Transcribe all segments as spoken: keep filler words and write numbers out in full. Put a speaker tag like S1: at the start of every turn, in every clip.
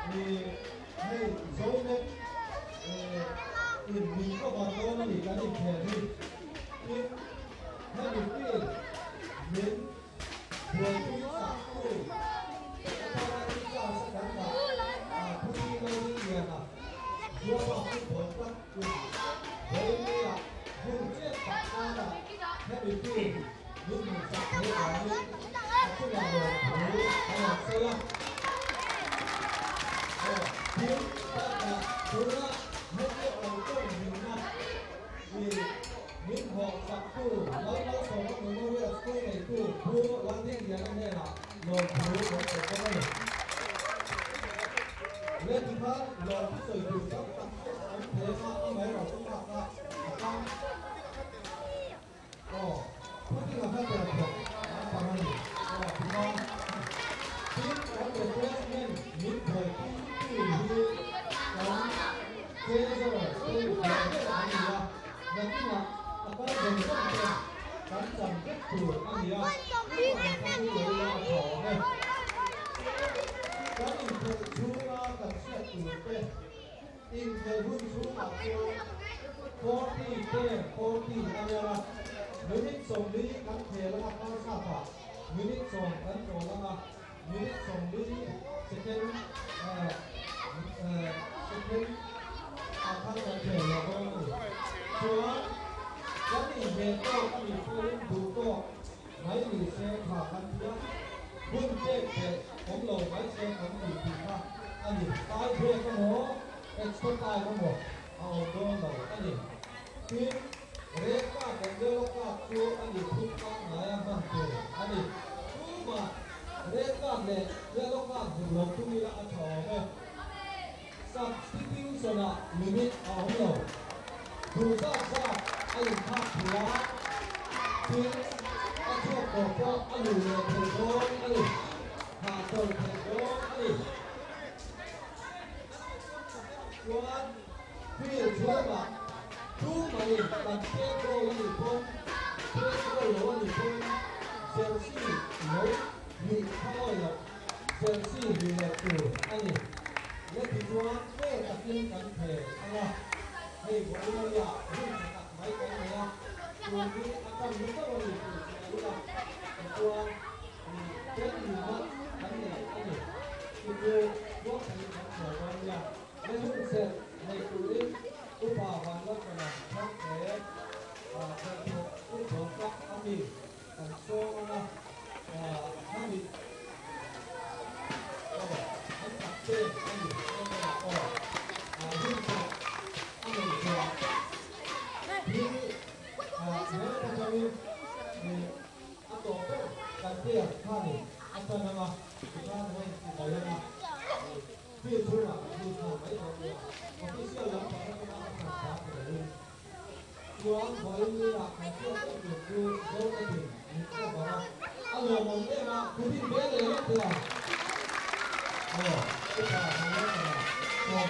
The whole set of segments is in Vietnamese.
S1: thì hay dấu lên in mình có còn đâu nó bị cái gì kẻ gì in hay bị cái mình vừa đi sạc tu sau đó đi vào sẽ đánh vào àผู้ที่ไม่ได้เรียนอ่ะรู้ว่าผู้ผลก็คือเฮ้ยเนี่ยผู้เชี่ยวชาญอ่ะให้bị cái những người sạc thế là nhữngผู้ใหญ่เลยรู้ให้เราเชื่อtiếng ta chúng ta hết cái đầu tiên mình năm vì những họ sắp tu lấy nó sống nó mới biết tu này tu tu làm thế gì anh đây là rồi tu rồi sẽ có này lên thứ hai rồi cái sự điều chỉnh tâm thế mà ông ấy rồi chúng ta là tăng ồ cuối cùng là phải được được làm sao này rồi chúng ta tiếng có được quen nên những thời kỳ như đó thế rồi tôi được làm cái gì đó và cái mà có dần rất là cắn dần rất thừa ăn gì đó nhưng mà không có người là khổ này cái gì thường chú ra cần sẽ từ bên in thời hôn chú bảo tôi có thì thế có thì anh em là nếu như sống đi cắn thế là không sao cả nếu như sống cắn chỗ là nếu như sống đi sẽ thêm second akan terjadi apa? Cuma, jadi mereka ini pun butuh, mai saya akan dia pun cekของเราไม่ใช่ของอื่นนะอันนี้ตายเพื่อก็หมอเอ็กซ์ก็ตายก็หมอเอาโดนเราอันนี้คือเรียกว่าเป็นเรื่องว่าตัวอันนี้ทุกข์หมายมันตัวอันนี้ตัวมาเรียกว่าเนี่ยเรื่องว่าบุรุษที่มีละอันถอเนี่ย substitution อะ limit เอาของเราดูซะว่าไอ้ภาพหัวที่ไอ้ช่วงบอกว่าไอ้หนูเนี่ยเทโดนไอ้หาตัวเทโดนไอ้ส่วนพี่ช่วยมาดูมาดิตัดเทโดนนี่คนเทโดนโหนี่คนเซลซี่โหมีข้าวหรอกเซลซี่มีแหละตัวไอ้นี่และที่ว่าเมื่อตัดเรื่องการเทอะไรให้ผมรู้ว่าที่ตัดไม้ไปเนี่ยตัวนี้อาการมันก็มีตัวนี้ตัวเจ้าหน้าที่นั่นเองอันนี้คือว่าทำการเทวันนี้และทุกเสร็จในตัวนี้อุปาวันลักษณะทั้งเทอ่าเป็นตัวอุปกรณ์อันนี้การโซ่นะอ่าทั้งนี้โอ้ทั้งตัดเส้นอันนี้โอ้อ่าที่ตัวอันนี้ตัวที่อ่าเมื่อเราจะมีอันต่อไปการเทียบท่านี้อันต่อมาที่ท่านี้ต่อยังมาที่ช่วยมาที่ทำไม่ทำเนี่ยที่เชื่อแล้วทำให้เราทำช้าไปเลยตัวบริเวณหลักของเชื่อก็คือคือโดนไปถึงนี่ก็บอกว่าอันเดียวมันได้มาคุณที่เบี้ยเลยนะตัวโอ้ที่ทำให้เราโอ้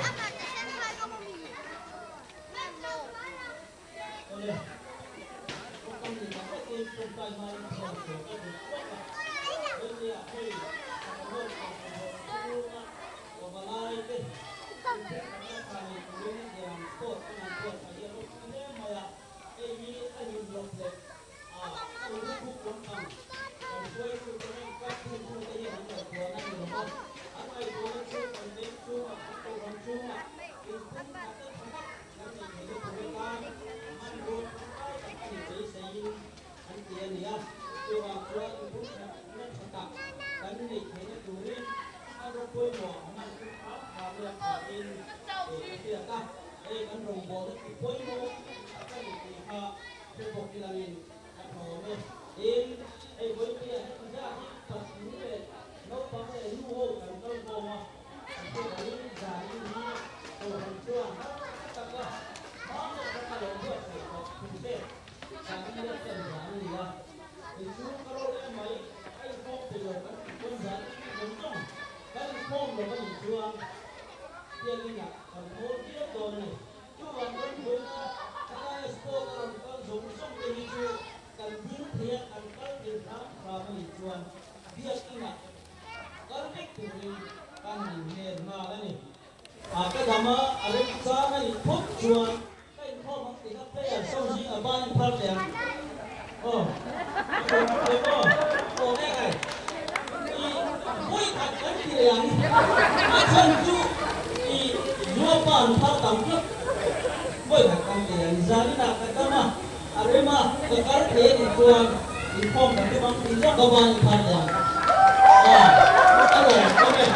S1: เลยก็ต้องมีการเตรียมตัวใจมาในส่วนของการฝึกฝนเรื่องนี้ให้ทำให้เรารู้ว่าว่าอะไรเป็นการทำในเรื่องอย่างโคตรขนาดโคตรอะไรเราทำได้ไหมล่ะไอ้นี้ไอ้ยุ่งลงเลยอ่าตัวนี้ทุกคนทำการช่วยคุณจะไม่ก็คุณคุณจะยังเหลือตัวนั่นอยู่มั้งอะไรตัวนี้ช่วยคนเด็กช่วยคนคนช่วยคือคุณมาเติมครับแล้วมีเหตุผลการมันโดนไอ้ที่ใส่อันเดียนี่อ่ะตัวตัวคุณนั่นตัดกันนี่เห็นตัวนี้ถ้าเราคุยหมอมันคือเขาทำเรื่องของอินเอกเสียกันไอ้กันรงบอกที่คุยหมอก็มีที่เขาเป็นพวกที่เราเองกันหมอเนี่ยเองไอ้คุยเนี่ยมันจะตัดสินเลยเราทำให้รู้กันเราบอกว่าตัวนี้จ่ายนี้ตัวคนชั่วแต่ก็เขาจะทำอะไรด้วยกับคุณเด็กการที่จะเป็นอย่างนี้นะไอ้ชั่วก็รู้ได้ไหมไอ้พวกที่เราเป็นคนสันคนจ้องกันพวกเราเป็นชั่วเรื่องนี้นะคนโน้ตที่ตัวนี้ชั่วคนคนถ้าไอ้สปอร์ตกันกันสมสมเป็นชั่วกันพื้นเทียกันกันเป็นทางพระมิตร ban phát tiền ô được ô ô nghe này đi mỗi thằng cái tiền mà chân chú đi mua ban phát tầm trước mỗi thằng cái tiền ra đi đặt cái đó mà à đấy mà cái cái thế thì chuông thì phong cái băng thì rất có ban phát tiền à cái này cái này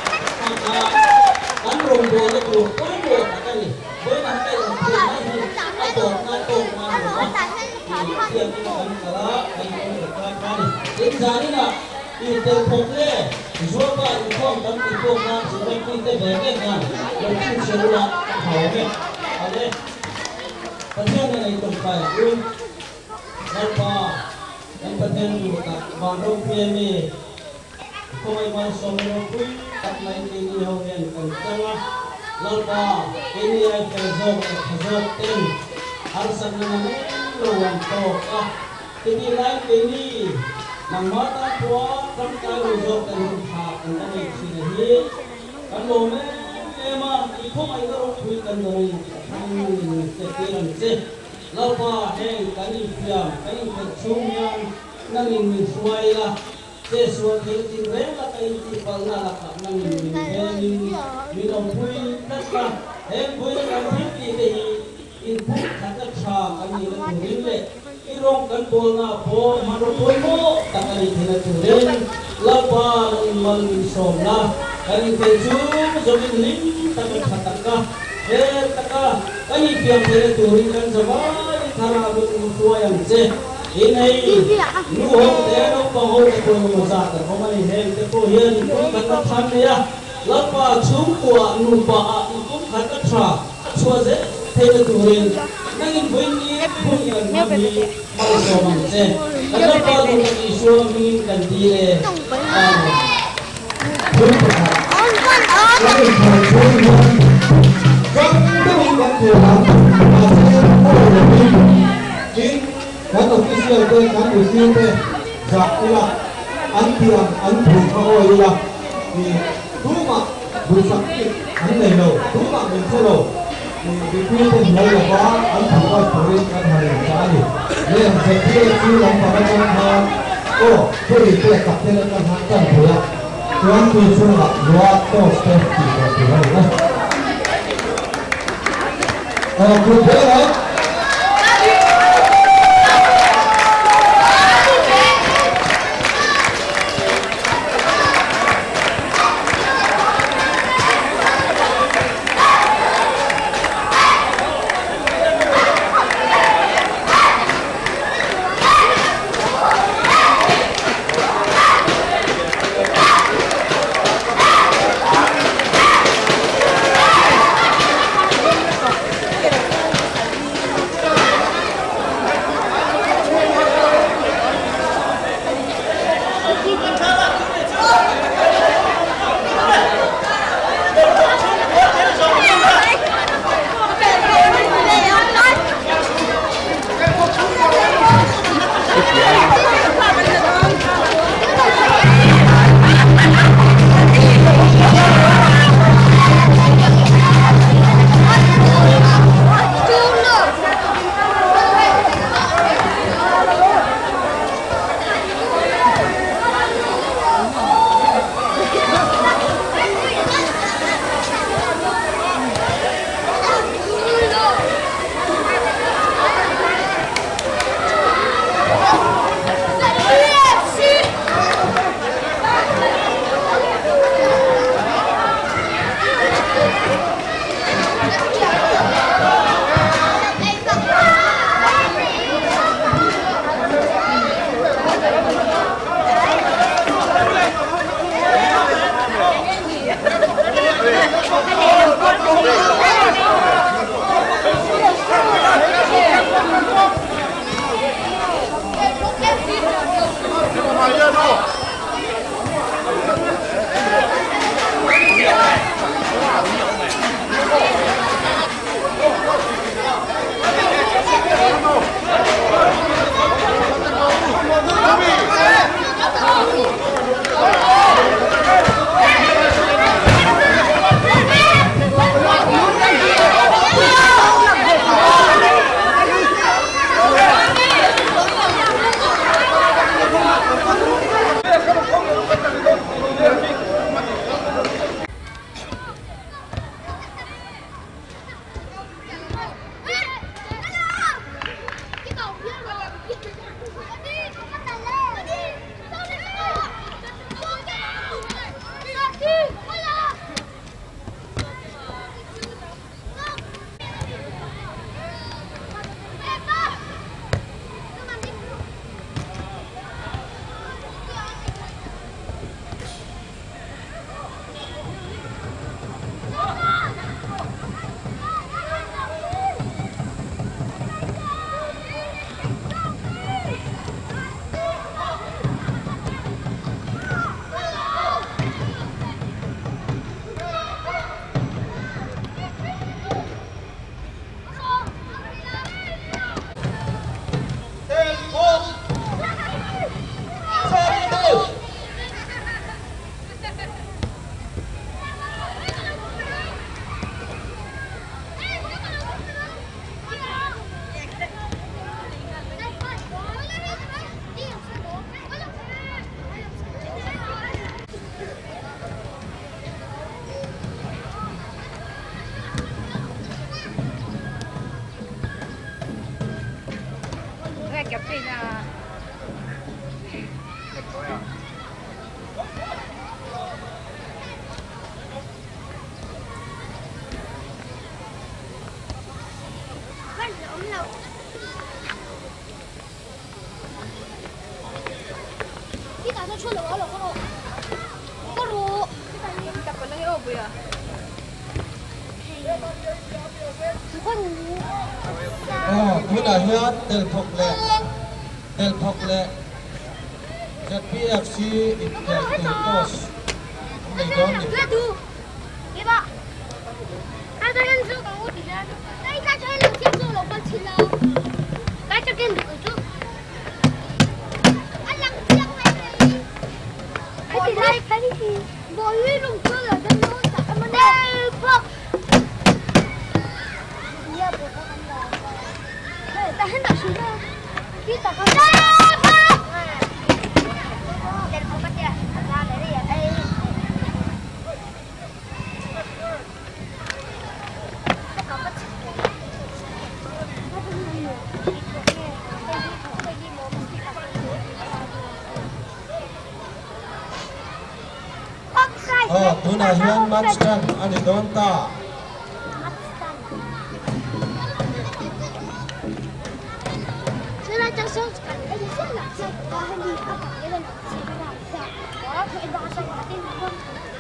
S1: kan rong dua itu, kau dua kali, boleh nak kali ni, atau atau mana, yang kita kan kalau yang kita kali, ini jadi nak, ini terpukul, jual import dan import nak seperti kita bergen kan, mungkin seluar kau ada, penting ni itu kaya, apa, yang penting juga, baru ni. Kau mai somero pun tak main ini hokian kencang, lalu ini ay kerjok kerjok ten harus mengenai lawan toka. Jadi lain ini nang mata tua kan kau kerjok dan hak anda ni sini. Kan boleh emang ikut mai kerjok pun kan dari kami sekian se. Lalu heng kali piam kali kecumyan nang ini suai lah. Sesuatu yang tidak lain di panggilan nang ini minum pui tak eh pui kan ini input sangat sah kami itu ini irong kan bolna po maru pui mo tak kali tidak turun lapar malisomna kali keju zomin lim tak katakan eh tak kali yang tidak turun kan sebagai cara bersuara yang seh ini nuhong tero pahol ko masaka komai hem te ko hian ko kata than ya lapa chungwa nuba ikut kata tra chuaze thele turin nangin buini buian mami malso manse kata pa ko ni so min kan dire ah on on on kan doi kan ko kan official ke kan usil ke zakila antiam antu kau ila ni duma bersakit anda lo duma mencelo ni dipilih mulai apa antu kau tulis kan hari ini ni yang sekiranya si lampa macam oh beri pelak pelak kan hantar pula tuan tu sudah buat tos tes kita tuan lah oh betul
S2: kẹp cây ra.
S1: Oh, muna hiyan del Pokle, del Pokle, Z P F C Intel Tutos. May doon din.
S3: Ladu, iba. Ada yang tu kamu tidak. Tapi tak cakap lagi tu lokal cila. Tak cakap itu tu. Alang siang lagi. Hadi lagi kali ni. Boleh lupa lah dan lupa tak mana. Pok. Dia bukan anda. Hei, tak hendak sudah. Kita kan. Dari pokok dia. Agak dari ya.
S1: Oh, tuna hiyan matchdan ani doon ta.
S3: Sila cang song kan, eh sila sa bahan di apa, ilan sila sa. Wala ko iba sa atin pun.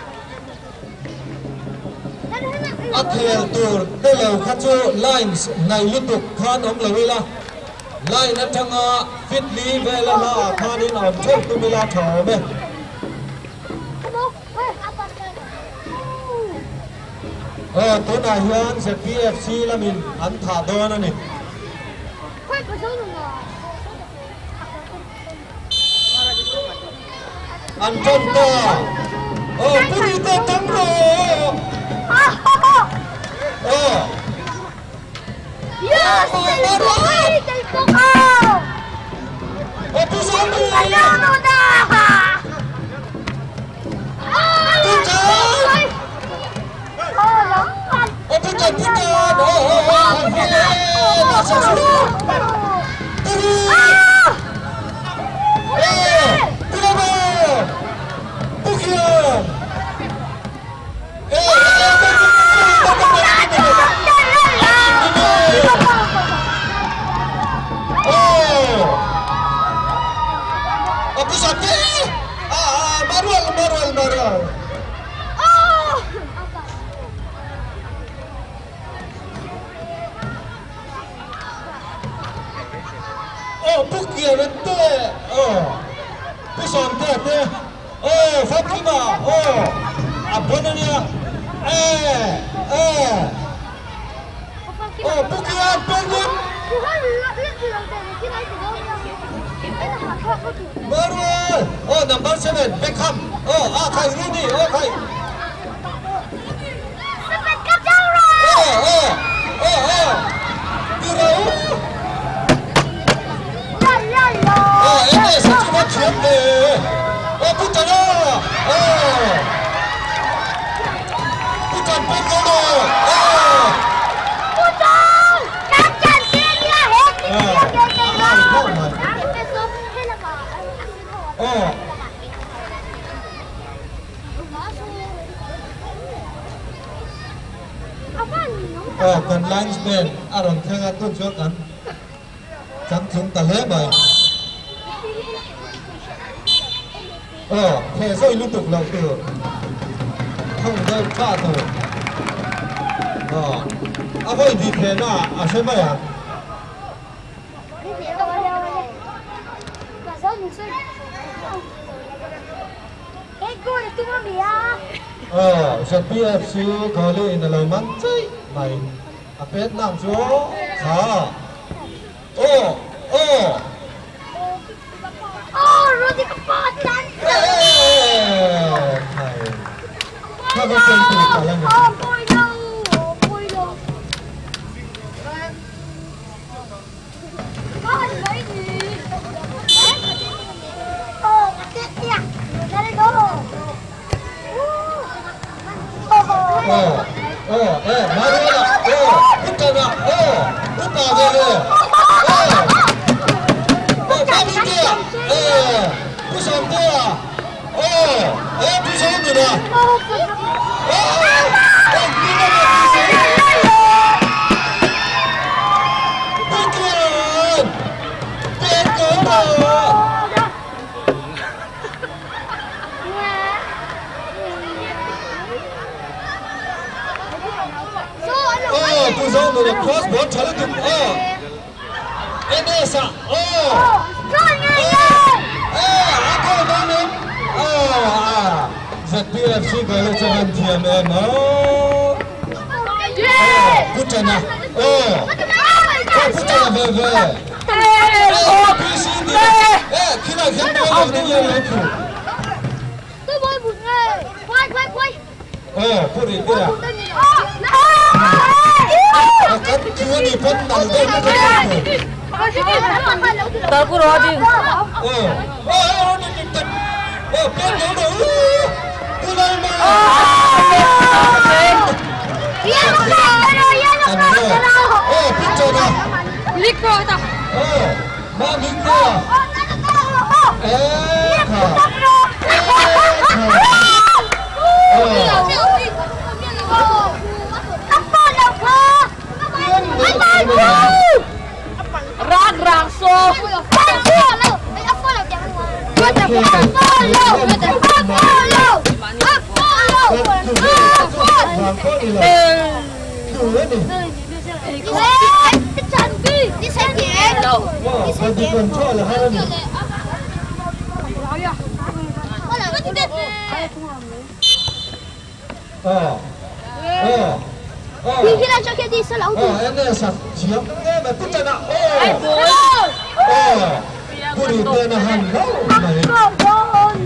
S1: Akhel tur telo khachu lines nai lutuk khan om lawila. Line atanga fitly vela ma khanin on thok tu bila thome. Oh, tuna hiyan Z P F C lamin an tha don ani. An ton to. Oh, puri to tamro. Oh.
S3: Yes, del boy, del coco.
S1: Oh, pusan mo.
S3: Ayun na.
S1: Pusan.
S3: Oh, lampan.
S1: Oh, pusan, pusan. Oh, oh, oh. Nasa sulo.
S3: Ah!
S1: Eh, pulamo. Bukyan. Eh, aku sakit. Ah, marual, marual, marual.
S3: Oh!
S1: Oh, bukyan ente. Oh, pusan te. Oh, Fatima. Oh, apa namanya? Eh, eh. Oh, bukyan, pengen. Marual. Oh, number seven, Beckham. Oh, ah, Kai Rooney. Oh, Kai. Oh, oh, oh, oh. Birau. Oh, ini satu macam ni. Oh, bukan oh. Oh. Bukan bukan oh. Oh.
S3: Putung! Kacan dia dia head dia dia dia.
S1: Oh. Oh, kan linesman aron tengah tu juga kan. Jangan terlalu baik. Oh, kayak itu tuh lalu tu. Hong Kong kado. Oh, apa ini kena? Apa ya? Oh, Z P F C kali ini lalu mancai main. Apa nam jo? Ha. Oh, oh.
S3: Oh, Rudy kepatan.
S1: Eh, hai. Apa sih itu kalanya?
S3: Oh, boy no, oh, boy no. Oh, lagi. Oh, ya. Dari dulu.
S1: Oh, oh, eh, mana lah? Oh, bukan lah. Oh, bukan lah. Oh.
S2: sudah. Oh, Pikiran, pikiran. Oh, tu tahu tu cross ball cari tu. Oh, ini sah. Oh. Eh, aku mana? Ah, Z P F C kalau jangan diam em. Oh, putar nak. Oh, putar nak bebe. Oh, P C dia. Eh, kena kena dia dia lepu.
S3: Tôi bơi bụi này. Quay quay quay.
S2: Oh, puri dia. Akan cuma di pun naldo ni.
S4: Tahu ku rodi.
S2: Oh, oh, ni ni tak. Oh, kan dia tu. Pulang mah.
S3: Iya lo kalau iya lo kalau.
S2: Oh, putar dah.
S4: Likro ta.
S2: Oh, mak minta. Eh, kah.
S4: Rag rang so.
S2: Oh, oh, oh.
S3: Hindi lang siya kaya di sa laut.
S2: Oh, ini sah siap ni, betul tak nak? Oh, oh, puri penahan kau.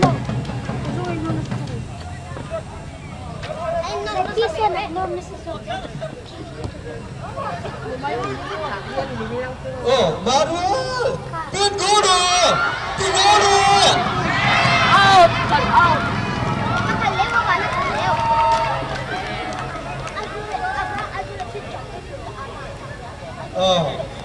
S2: Oh, baru. Pin guru, pin guru.
S4: Out, out.
S2: Oh,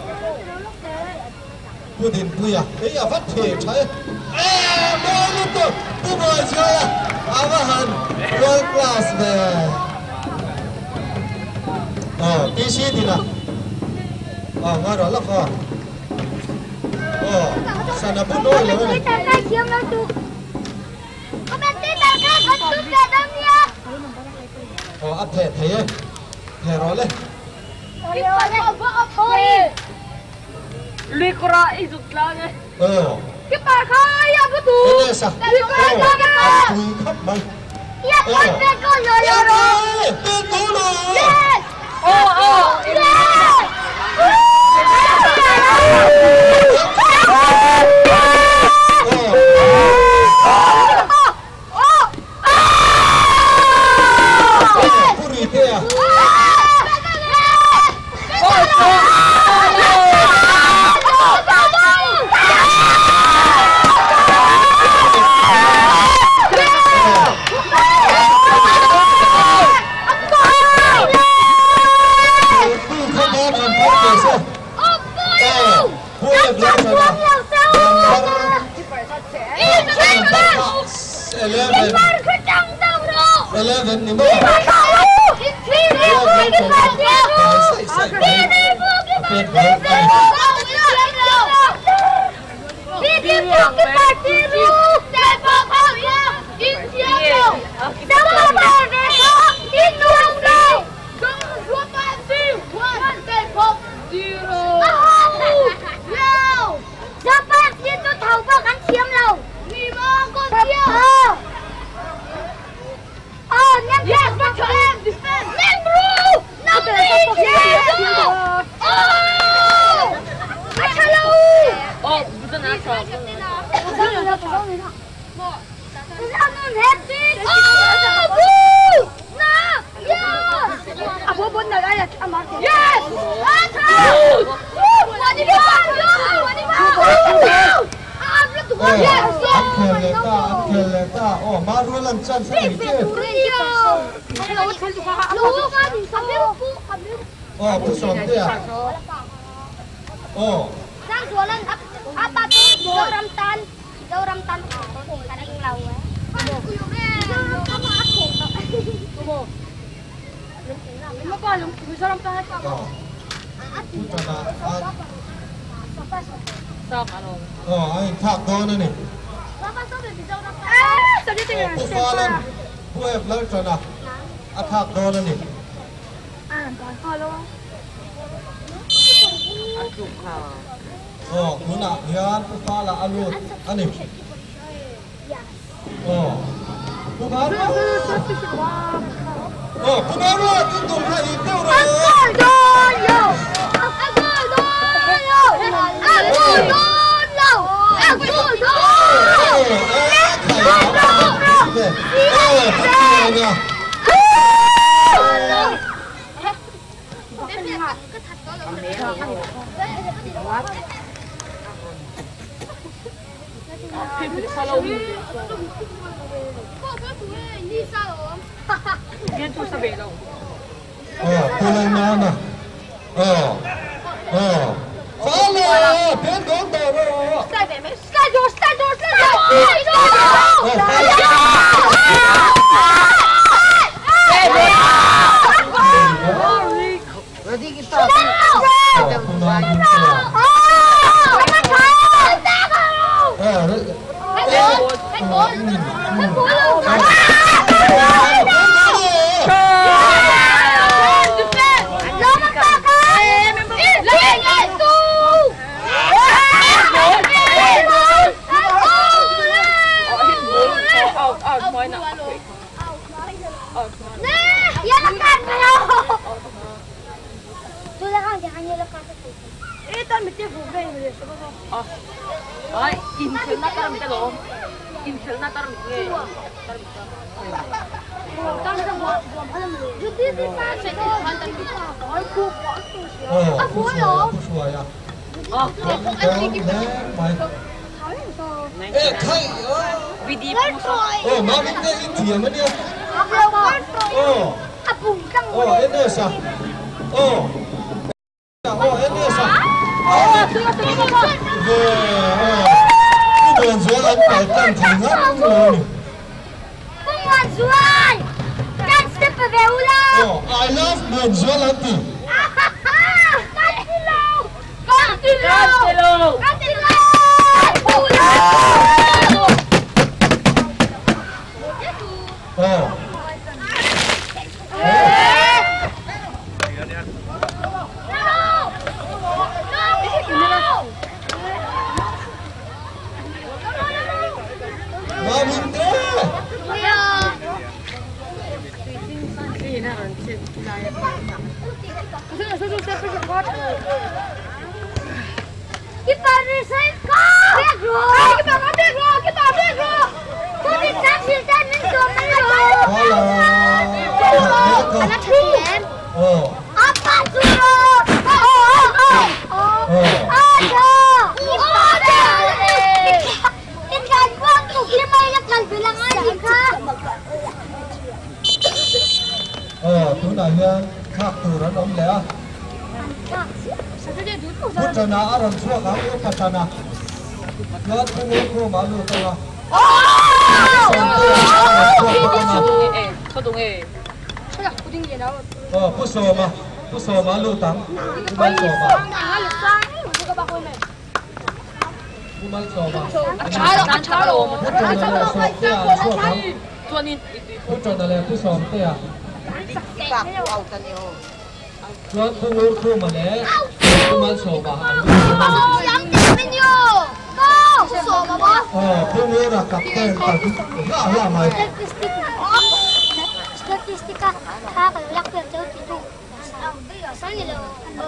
S2: Putin puya, eh ya phát thể chạy. Eh, mau lu tu, tu boleh saya. Awahan, world class deh. Oh, P C di na. Oh, ngaruh lah kau. Oh, sana pun boleh lah. Oh, apa thẻ thẻ, thẻ rồi đấy.
S4: Likro izut lagi.
S2: Oh.
S4: Kita kaya betul.
S2: Ini sah. Oh, aku ikut mai.
S3: Iya, kan kau yo yo yo.
S2: Pin guru.
S3: Yes.
S4: Oh, oh.
S3: Yes.
S2: Puri dia. Eleven. Eleven ni mo. Oh, baru lancar sedikit. Oh, pusat dia. Oh.
S3: Sang jualan apa tuh? Jauh ramtan, jauh ramtan. Kadang lau.
S4: 어머. 엄마가 그 사람 또 할까 봐.
S2: 어. 붙잖아. 아,
S4: 싹 안 오.
S2: 어, 아니 탁 너는
S3: Papa sobe bisa orang pa.
S4: 아, 저기 저기.
S2: 부파는 부에 블러잖아. 아, 탁 너는
S4: 아, 할로. 아, 좋다.
S2: 어, 누나, 미안, 부파라 알루, 아니. 어, 부파는 어, 부파는 띵동하 이때로.
S3: Agoyo. Agoyo. Agoyo.
S4: Yan to sa belaw.
S2: Oh, pulang mana? Oh, oh. Follow, pen don't borrow.
S3: Schedule, schedule,
S5: Jadi kita
S4: Ay, imsel na taram ka lo. Imsel na taram ka.
S2: Oh, busuaya, busuaya.
S4: Ah,
S2: Eh, kai.
S4: Vidi puso.
S2: Oh, mami te iti mana dia? Oh, oh, ini sah. Oh, oh, ini sah. Oh, ini bukan jualan palkan tinggal ni.
S3: Juan! Kan step pe ulang!
S2: Oh, I love menjualan tu.
S3: Kantilo! Kantilo!
S4: Kantilo!
S3: Kantilo! Ulang!
S2: Oh. Mami te.
S3: Kita resign ka! Bego! Kita ka bego! Kita bego! Kami taxi dan itu melo.
S2: Hello.
S3: Anak kalian.
S2: Oh.
S3: Apa suruh? Oh, oh, oh.
S2: Oh.
S3: Ada. Ada. Ikan buang tu lima ikan bilangan ikan.
S2: Oh, tu nak yang kak tu ran om le. Putrana aran suak aku pasana. Lihat tu aku malu tu lah.
S4: 예, 서동해.
S2: Oh, pusoma, pusoma lutang, kumal soma, kumal soma.
S4: 차로, 난 차로.
S2: Putrana le sok tia suak.
S4: tuanin.
S2: Putrana le pusom tia.
S5: kita kau kan yo.
S2: Tuan pungur tu mana? Kumal soma.
S3: Oh, yang menu. Kau suruh apa?
S2: Oh, pungur rak kapten tak. Dah lah mai.
S3: Statistik. Statistik ah, kalau yak jauh itu. Sana lo.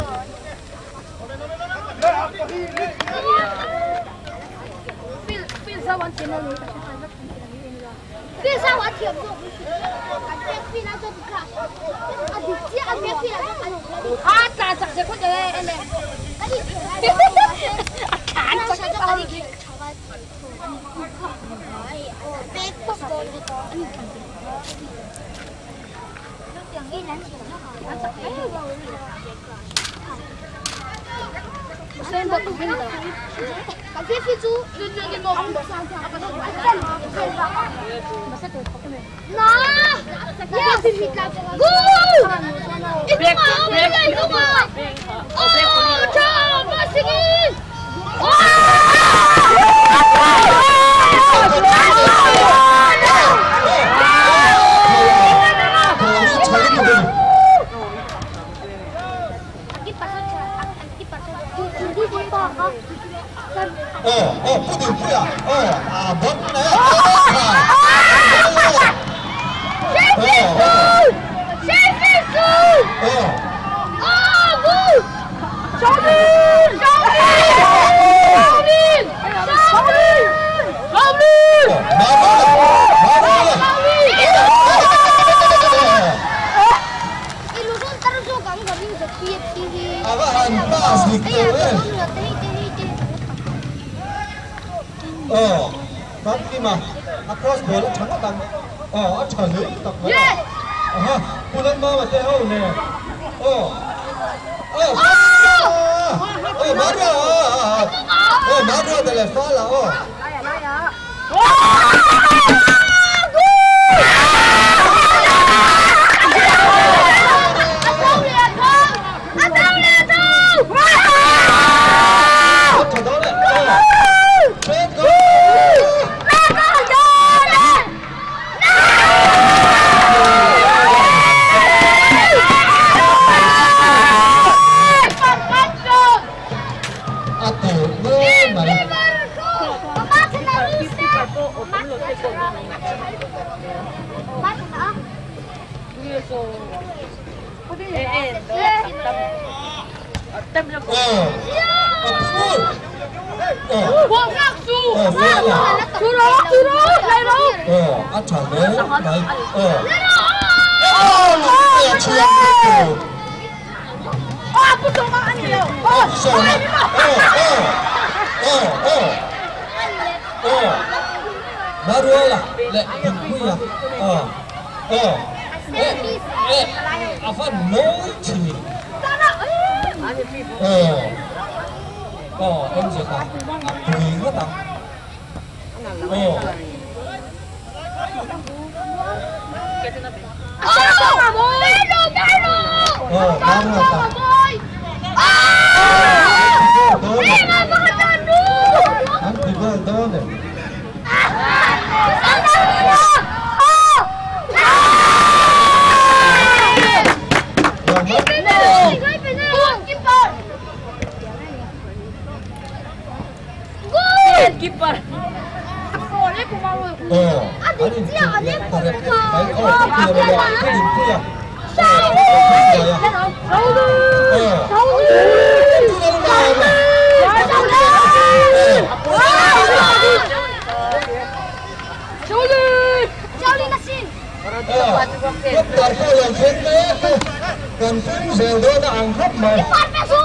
S3: Fil fil sawan channel ni. Fil sawan channel. Ada fil ada buka. Ada dia ada fil ada. Ah, tak tak saya pun dah ini. Tadi. Kan saya tadi. Pekos dulu. Yang ini nanti kita makan. 팬더 팬더. Cà phê chú. Nó. Yeah. Go. Itu mah, itu mah. Oh, ciao, masukin.
S2: 어, 어, 뿌디, 뿌야. 어, 아, 먹네.
S3: Serviço! Serviço!
S2: 어.
S3: 아, 뭐! 샤빈! 샤빈! 샤빈! 샤빈! Ilu kan terus juga nggak bisa tiap tiap.
S2: Abahan pas gitu eh. 어, 맞기만. across ball 잠깐만. 어, 아차네. 딱 봐. 아하, 부담 마음 때문에. 어. 어, 어, 맞아. 어, 맞아. 될래. 팔라. 어.
S4: 나야 나야.
S2: 저 너네. 어.
S4: Tem cho cô.
S2: 어. 어.
S3: Buông ngạc su.
S2: 어, 뭐야?
S3: Chú đó, chú đó, này đâu?
S2: 어, 아차네. 나이. 어.
S3: Này đâu?
S2: 어, 취향.
S3: À, cô cho mà ăn nhiều.
S2: 어, 있어. 어, 어. 어, 어. 어. 마루엘라. 네, 누구야? 어. 어. 에, 에. 아파 노치.
S4: Anh thì phim.
S2: 어. 어, 언제다. 보이거다. 어.
S4: Cái thứ nó bị.
S3: À, mà bôi. Melo, melo.
S2: 어, 마루엘라.
S3: À! Em ơi, con chân đu.
S2: 안 그걸 넣어내.
S4: Keeper.
S2: 어.
S3: 아니, 진짜 안 예쁘다.
S2: 아니, 어, 그거야. 그림이야.
S3: 사우드! 사우드! Jolly! Jolly na sin!
S2: Cấp đạt theo lần trên đấy. Còn cũng dèo đôi nó ăn khắp mà.
S3: Ipat peso!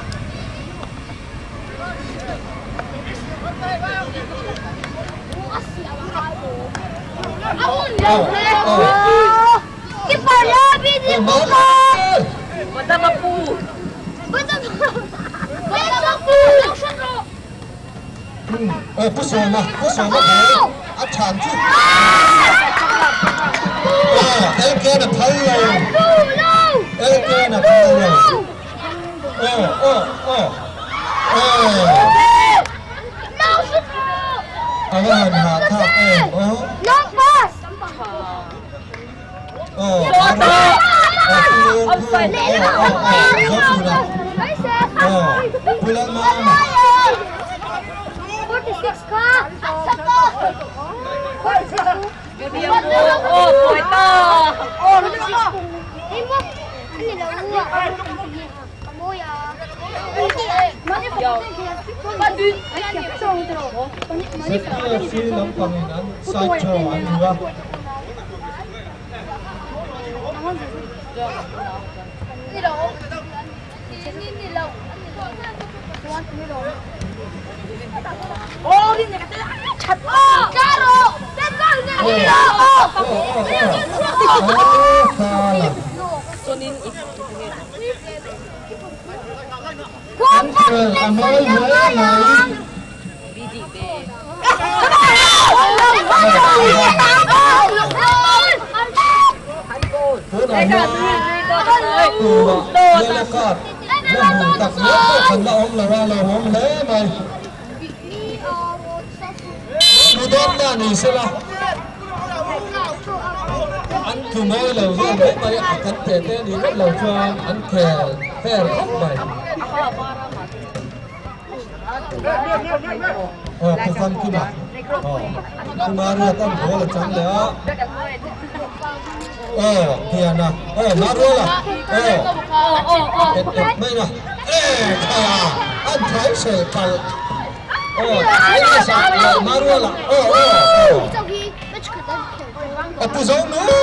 S3: Ahun! Kipas lebih di muka!
S4: Mata mapu.
S3: Betul! Betul! Betul!
S2: 어, 부숴마, 부숴마. 아, 참지. 어, 엘게는 팔로. 엘게는 팔로. 어, 어, 어. 어. 아가는 하타. 어, 어.
S3: Lepas!
S2: 어, 바로. 어,
S4: Offside.
S2: 어, 어, 어, 어, 어, 불안만.
S3: forty-six ka! Satu! forty-six ko!
S4: Baby ako. Oh, boy to.
S3: Oh, forty-six ko! Eh mo! Ano lang uwa? Kamu ya! Mani pa
S4: Yo.
S3: Padun! Ay, kaya pa sa utro ko. Mani pa
S2: 세피의 실 넘방에는 사이처 아니가
S3: Nilaw. Nilaw. Want nilaw. Oh, din ka tala. Chat. Karo. Tekal na nilaw.
S2: 사라
S4: Sunin it.
S3: Guapa.
S2: Ờ, à mới mới này.
S4: Đi gì về.
S2: Bữa nào nữa. Ừ, đây là cọt. Nó hùng tặc nhất của phần là ông là ra là ông lấy mày. Nó đốt ra này sẽ là. Anh cứ nói là viên đấy mày à cắn thể thế đi rất là cho anh thè thè khóc mày. Ờ, cái phần kia mà. Ờ, nhưng mà ra tâm bố là chẳng lẽ. Ờ, kìa nè. Ờ, má rô là. Ờ, đẹp đẹp mày nè. Ê, thầy à, anh thấy sẽ phải. Ờ, anh là sao là má rô là. Ờ, ờ, ờ. À, tôi giống nữa.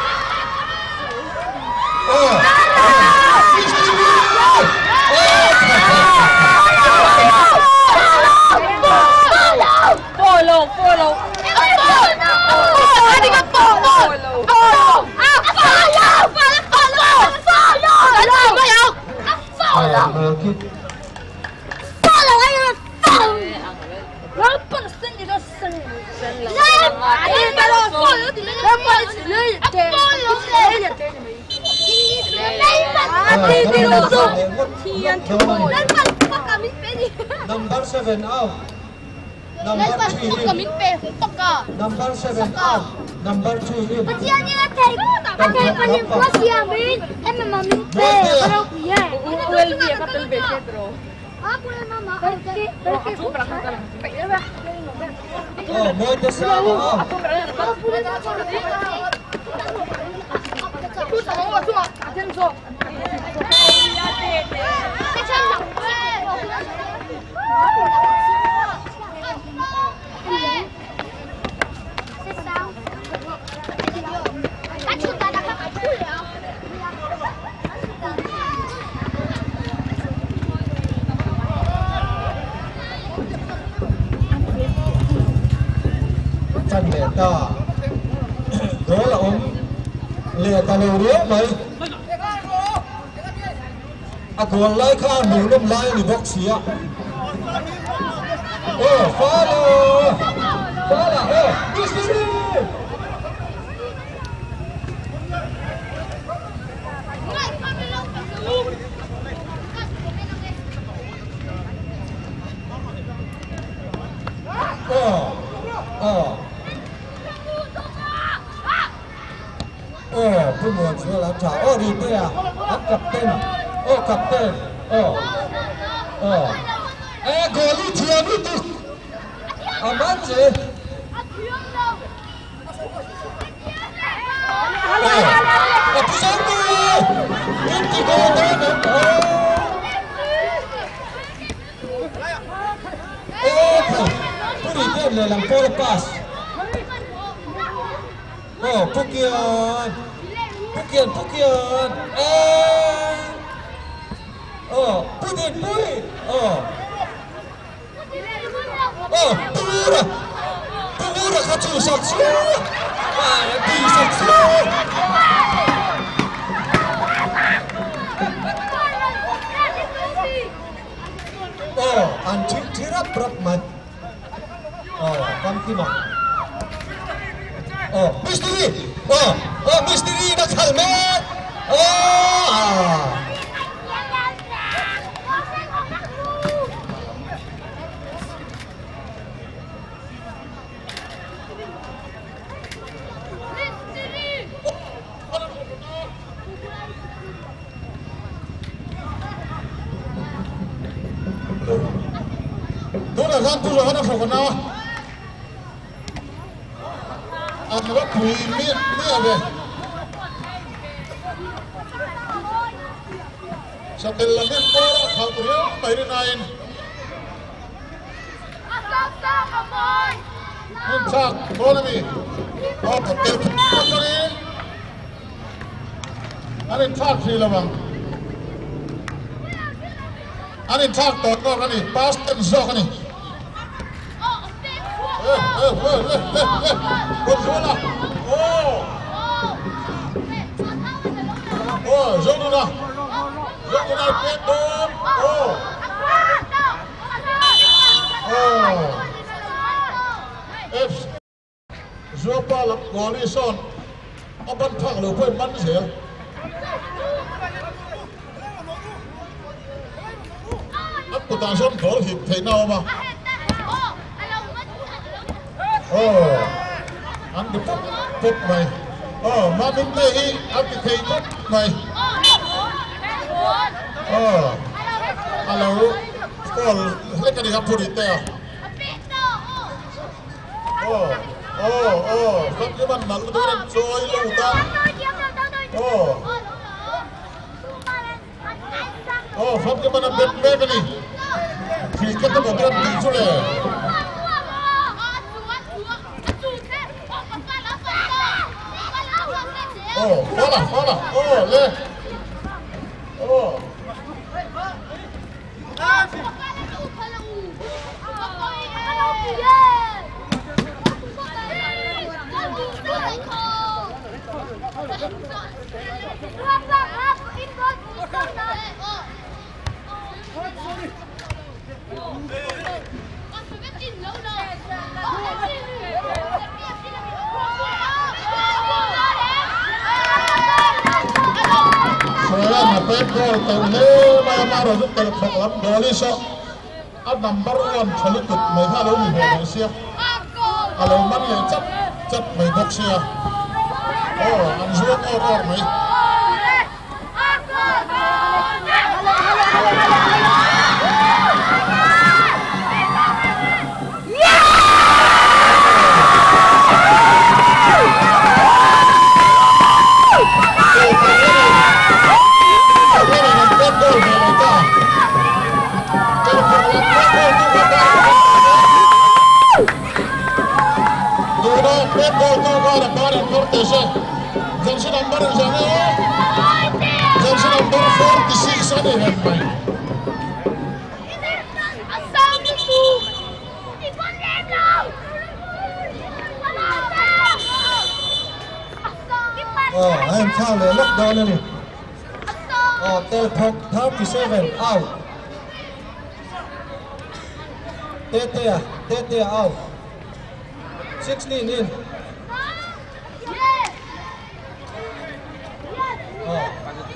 S2: Ờ.
S4: Follow, follow.
S3: Anh có follow. Follow. À, follow. Follow, follow. Follow. Anh follow không? Follow. Follow anh là follow. Nó bắt xin gì đó xin. Lên. Anh follow follow thì lên. Lên follow lên. Follow lên. Lên. Đi đi luôn rồi. Thiên thủ. Lên mặt cả mình bé gì.
S2: Number seven out. Number three in. Number seven out. Number two in.
S3: Chị anh ấy thầy, anh thầy có liên quan gì à mình? Em mà mình về, có đâu kìa.
S4: Well, dia kata lebih Pedro.
S3: Aku yang mama. Pergi, pergi.
S4: Aku berangkat dalam. Baiknya bah.
S2: Oh, mau bersama.
S4: Aku berangkat. Aku sama aku cuma ajen so.
S2: Chân lệ ta. Đó là ông lệ ta lâu đó mày. À còn lại khá mũ năm lại thì bóc xía. Ồ, phá là. Phá là, ồ, đi xí đi. Ồ, ồ. Ồ, tôi muốn chưa làm chào. Ồ, đi tê à. Anh cặp tên. Ồ, cặp tên. Ồ. Ồ. Ê, cô đi thiền đi tụ. À, mắt gì? Ồ. À, tôi sống đi. Nhìn chị cô đó nè. Ồ. Ê, tôi. Tôi đi tên là làm cô là pass. Ồ, Pukian. Pukian, Pukian. Ê. Ồ, Putin, Putin. Ồ. Ồ, Pura. Pura, хочу саксу. А, ты саксу. Ồ, anh chính thira prap man. Ồ, con kia mà. Ồ, misteri. Ồ, ồ, misteri nak helmet. Ồ, à. Tôi là gian tôi rồi nó phải còn nào. Anh nó quỳ miệng miệng về. Sa tên là miệng bó thảo của hiếu bảy mươi chín. Miệng chắc bó là mi. Bó thật tiêu thật bó cho đi. Anh em chắc gì là bằng. Anh em chắc tốt có cái này. Pass tên dọc cái này. Ê, ê, ê, ê, ê, ê. Con xuống nào. Ô. Ô, dốc đi nào. Dốc đi nào, kết tốt. Ô.
S6: goal is on. Open thang lu pun man sih. Aku tak son goal hit thấy nào mà. Oh, anh được phút phút này. Oh, mà mình đây anh được thấy phút này. Oh, alo, goal lấy cái gì gặp phút itu ya. Oh, oh, oh, kan dia mana nak tu kan soal lu tak? Oh, oh, kan dia mana bet bet ni? Cricket tu bukan muncul le. Oh, fala, fala, oh, le, oh. Saya nak gol tele mana baru tu telefon lam gol iso. Ad number one chalikut mereka lalu ni Malaysia. Kalau mana yang cat cat mereka boxia. Oh, anjuran orang mai. Jersey number sana, jersey number forty-six ada yang main.
S2: Oh, I'm foul le lock down ni. Oh, telpon thirty-seven out. Tete ah, tete out. sixteen in. Oh.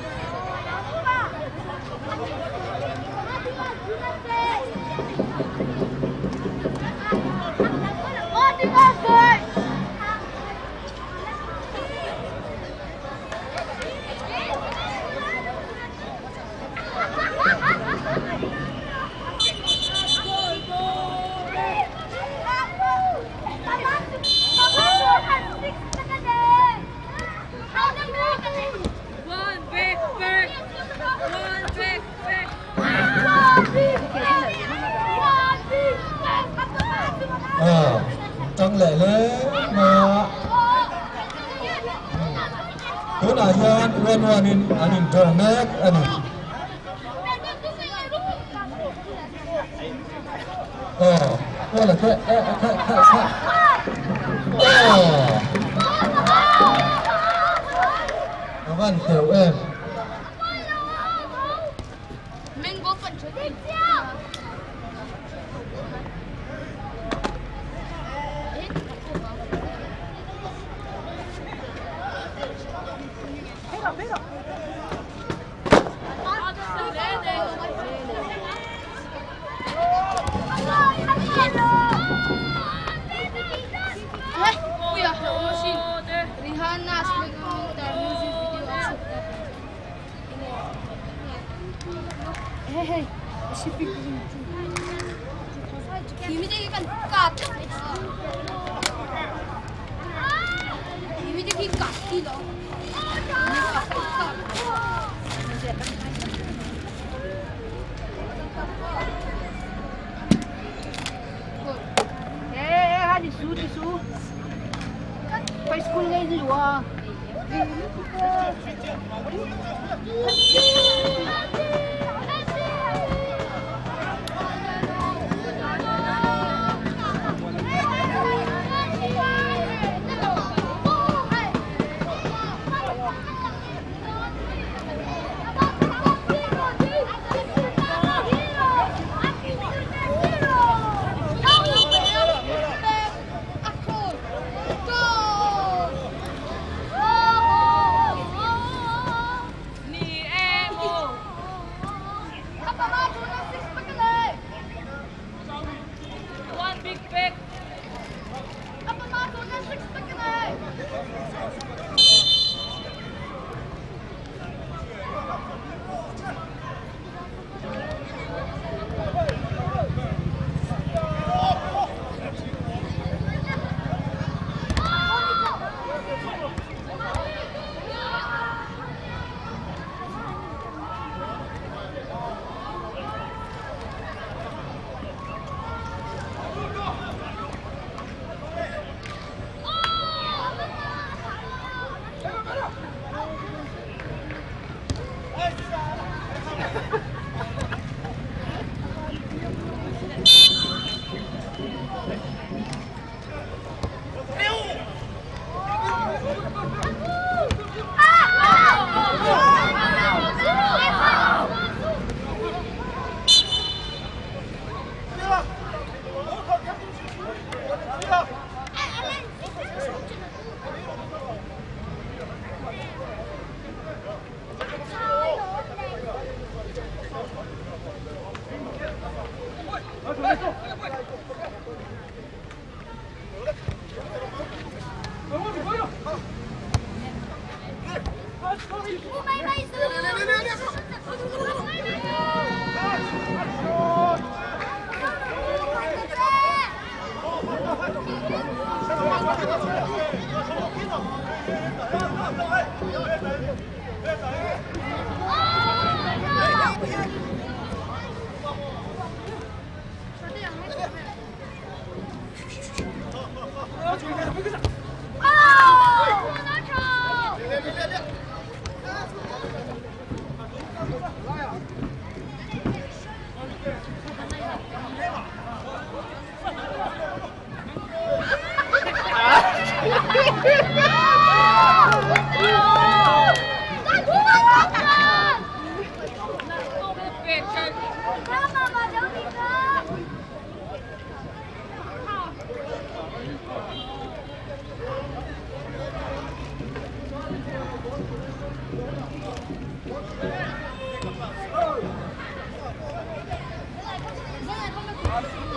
S2: À, trong lệ lễ mà cứ là dân quen quen in anh in tròn nét anh ờ đây là cái cái cái cái cái ờ văn tiểu em
S3: mình có phần chủ tịch Rihanna speaking the music video also. Hey hey, shipping. Kimi de kan cut. Kimi de ki cut ki lo. Eh eh, ha di su di su. Phải school ngay gì à?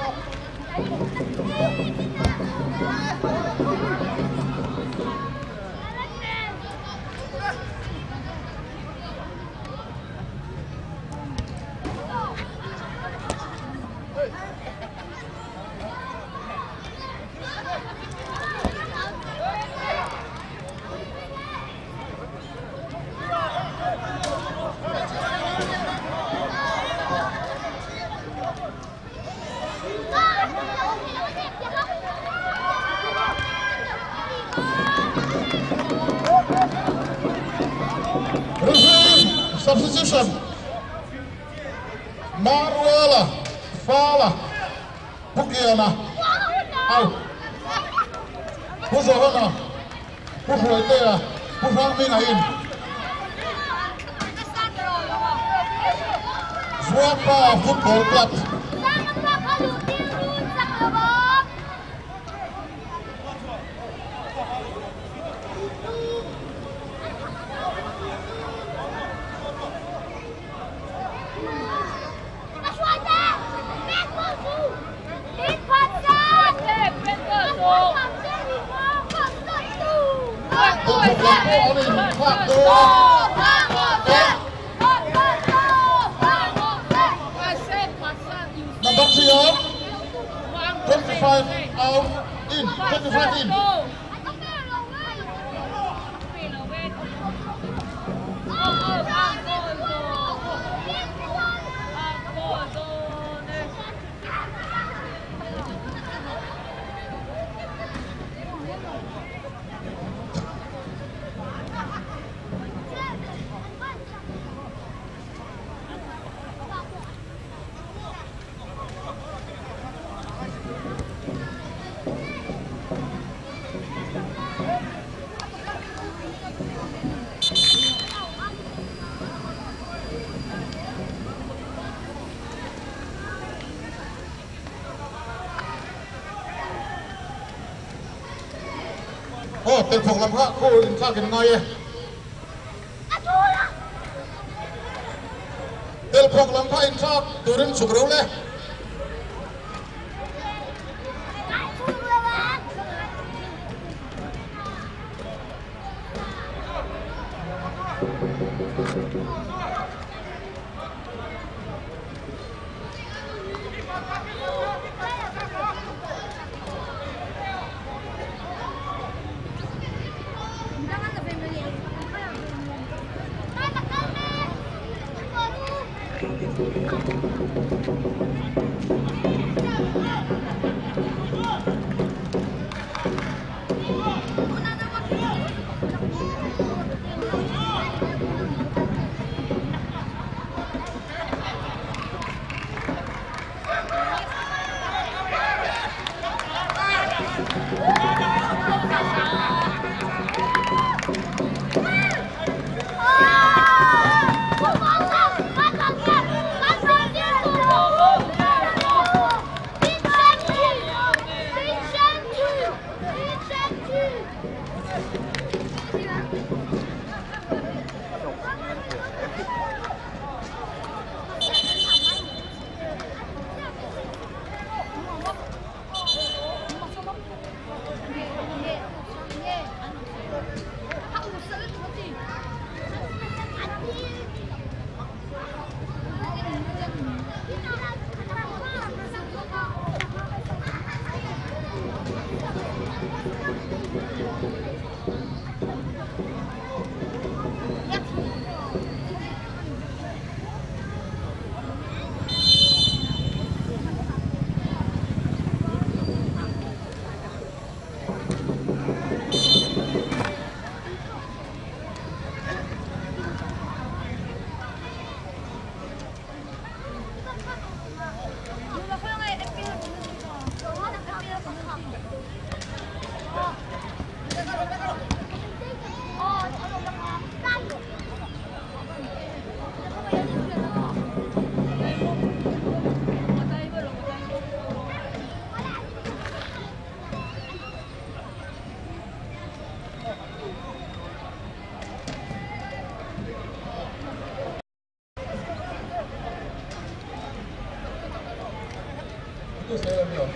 S6: Substitution. Maruela, Fala, Pukiana, out. Puzohana, Puhuetea, Puhamina in. Swapa Football Club. Number three out, twenty-five out, in, twenty-five in. Oh, tên phục làm khác, cô in sao cái ngay tên phục làm khác in sao, tôi đến sụp râu lên.
S3: Thank you.
S2: tu saya ambil.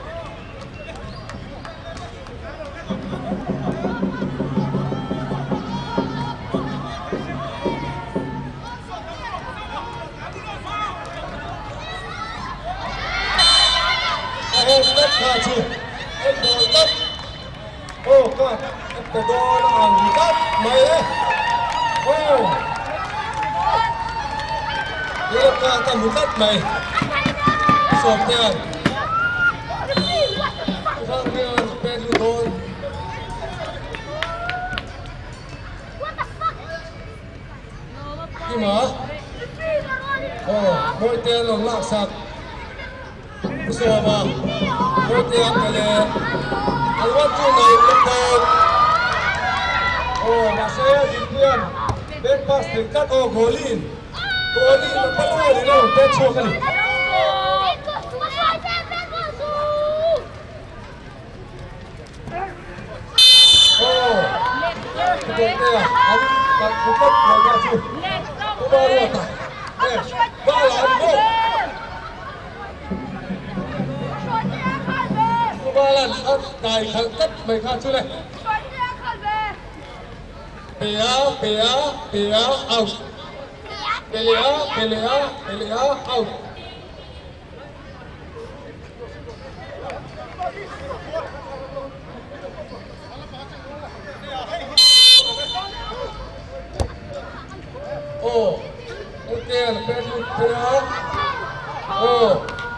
S2: Em đất là gì? Em đồ đất. Ô con, em đồ đồ là hàng đất mày đấy. Ô. Đây là con tầm đất mày. Sộp tiền. Sang kia bên lưu thôn. Gì mà? Ồ, mỗi tiền lòng lạc sạc. Sộp mà. Mỗi tiền cái này. Anh bắt chú này lên thôn. Ồ, mà xe đi tiền. Bên pass đến cắt ô gỗ lìn. Gỗ lìn là bắt ô đến đâu, bên chua cái này. Ồ, cái này à, anh đặt cung cấp vào nhà chú. Cô ba luôn à? Ê, ba là anh vô. Cô ba là anh đài thẳng cấp mày khá chú này. Bìa, bìa, bìa, out. Bìa, bìa, bìa, out. Ồ, ok là bên luôn thế đó. Ồ.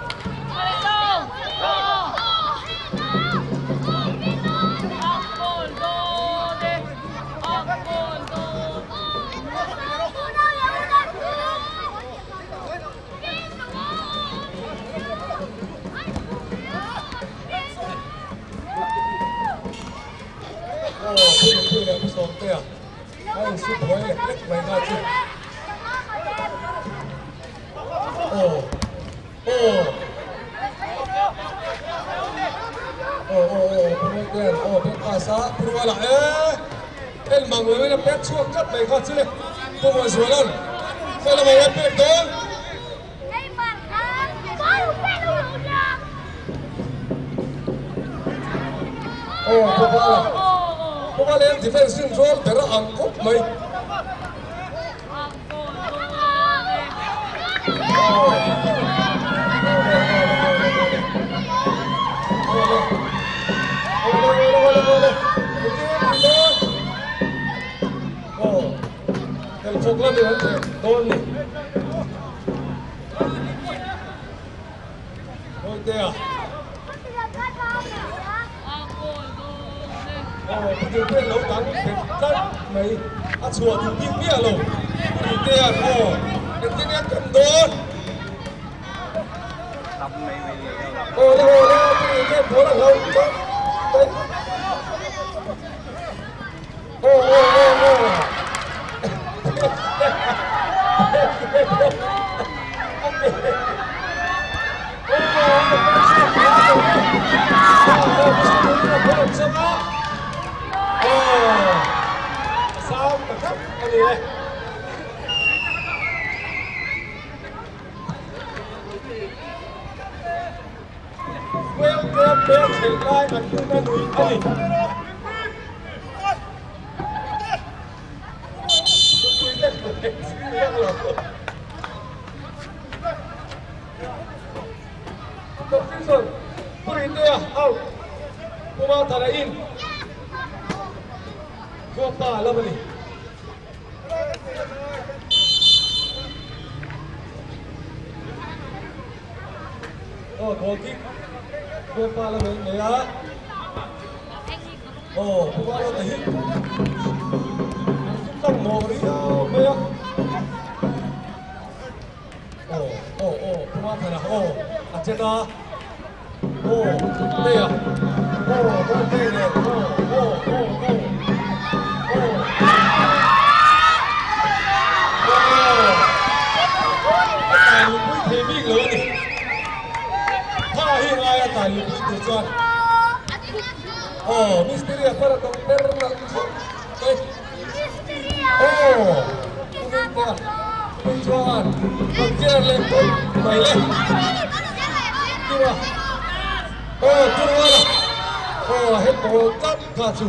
S2: Ồ, bây giờ tôi đã có sống thế à? Anh sư bố này cách mày ra chứ? Ồ, ồ, ồ, ồ, ồ, bên tiền, ồ, bên cả xã, bên qua lại, ê, bên mằng với bên bên chuông cắt mày ra chứ này? Cô ngồi xuống lên, sao là mày em bên đó? Ồ, cô qua lại. Cô ba lên thì phải xin rồi, để ra ăn cúp mày. Ồ, cái phục lên thì vẫn thể tôn này. Ôi kìa. Ồ, cái tên nấu trắng cái cắt mày ăn chùa thì kim bia lẩu thì tiền ồ cái tên em cần đốn ồ đây ồ đây cái tên phố là lâu chắc đấy ồ ồ ồ ồ sao mà khóc cái gì đây quên quên quên xảy ra mà không có đuổi cái gì Confusion, put it there, out. Come out and in. Go far, lovely. Oh, goal kick. Go far, lovely. There. Oh, come out of the hip. Không mò đi đâu, mày. Oh, oh, oh, come out and oh, à chết đó. Oh, đây à. Oh, con đây nè. Oh, oh, oh, oh. Tài lục quý thế biết lớn đi. Tha hi ai à tài lục quý tự chọn. Oh, Misteria para comprar la. Oh, Misteria. Tự chọn. Con kia lên. Mày lên. Đi vào. Ờ, tôi nói là ờ, hết bộ cắt cả chú.